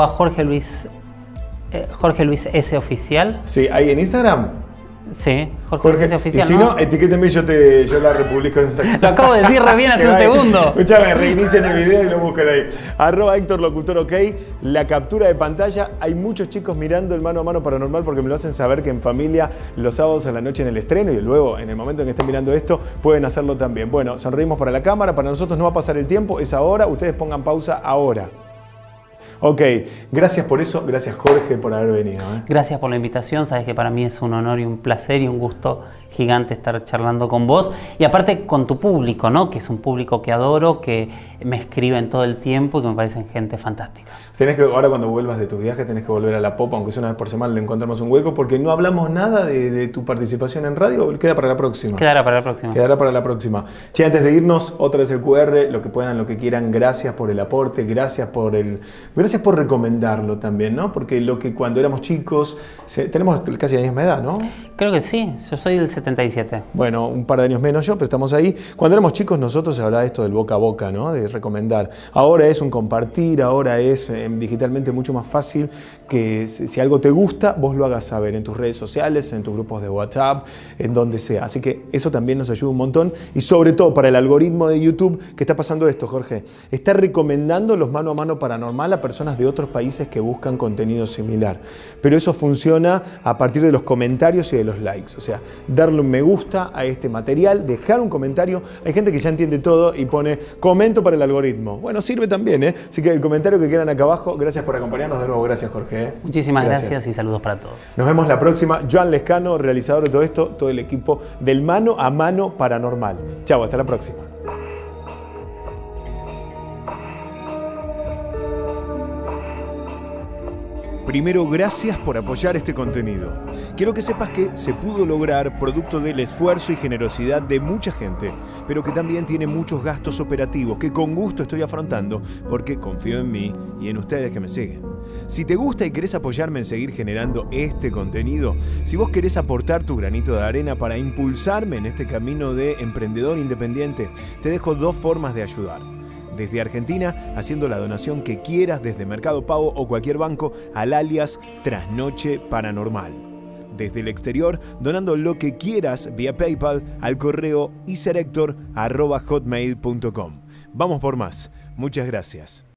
Jorge Luis S Oficial. Sí, ahí en Instagram. Sí, Jorge S Oficial. Y si no, etiquétenme y yo la republico en Instagram. Lo acabo de decir re bien hace un segundo. Escuchame, reinicien el video y lo buscan ahí. @HéctorLocutorOK. La captura de pantalla. Hay muchos chicos mirando el Mano a Mano Paranormal porque me lo hacen saber que en familia los sábados a la noche en el estreno y luego en el momento en que estén mirando esto pueden hacerlo también. Bueno, sonreímos para la cámara. Para nosotros no va a pasar el tiempo, es ahora. Ustedes pongan pausa ahora. Ok, gracias por eso, gracias Jorge por haber venido. Gracias por la invitación, sabes que para mí es un honor y un placer y un gusto gigante estar charlando con vos y aparte con tu público, ¿no? Que es un público que adoro, que me escriben todo el tiempo y que me parecen gente fantástica. Ahora cuando vuelvas de tus viajes tenés que volver a La Popa, aunque sea una vez por semana le encontramos un hueco, porque no hablamos nada de tu participación en radio. Queda para la próxima. Quedará para la próxima. Quedará para la próxima. Che, antes de irnos, otra vez el QR, lo que puedan, lo que quieran, gracias por el aporte, gracias por gracias por recomendarlo también, ¿no? Porque lo que cuando éramos chicos, tenemos casi la misma edad, ¿no? Creo que sí, yo soy del 77. Bueno, un par de años menos yo, pero estamos ahí. Cuando éramos chicos nosotros se hablaba de esto del boca a boca, ¿no? De recomendar. Ahora es un compartir, ahora es digitalmente mucho más fácil que si algo te gusta, vos lo hagas saber en tus redes sociales, en tus grupos de WhatsApp, en donde sea. Así que eso también nos ayuda un montón y sobre todo para el algoritmo de YouTube, que está pasando esto, Jorge. Está recomendando los mano a mano paranormal a personas de otros países que buscan contenido similar. Pero eso funciona a partir de los comentarios y de los likes. O sea, darle un me gusta a este material, dejar un comentario. Hay gente que ya entiende todo y pone comento para el algoritmo. Bueno, sirve también, ¿eh? Así que el comentario que quieran acá abajo. Gracias por acompañarnos de nuevo. Gracias, Jorge. Muchísimas gracias y saludos para todos. Nos vemos la próxima. Joan Lescano, realizador de todo esto, todo el equipo del Mano a Mano Paranormal. Chao, hasta la próxima. Primero, gracias por apoyar este contenido. Quiero que sepas que se pudo lograr producto del esfuerzo y generosidad de mucha gente, pero que también tiene muchos gastos operativos que con gusto estoy afrontando porque confío en mí y en ustedes que me siguen. Si te gusta y querés apoyarme en seguir generando este contenido, si vos querés aportar tu granito de arena para impulsarme en este camino de emprendedor independiente, te dejo dos formas de ayudar. Desde Argentina, haciendo la donación que quieras desde Mercado Pago o cualquier banco al alias Trasnoche Paranormal. Desde el exterior, donando lo que quieras vía PayPal al correo iserector@hotmail.com. Vamos por más. Muchas gracias.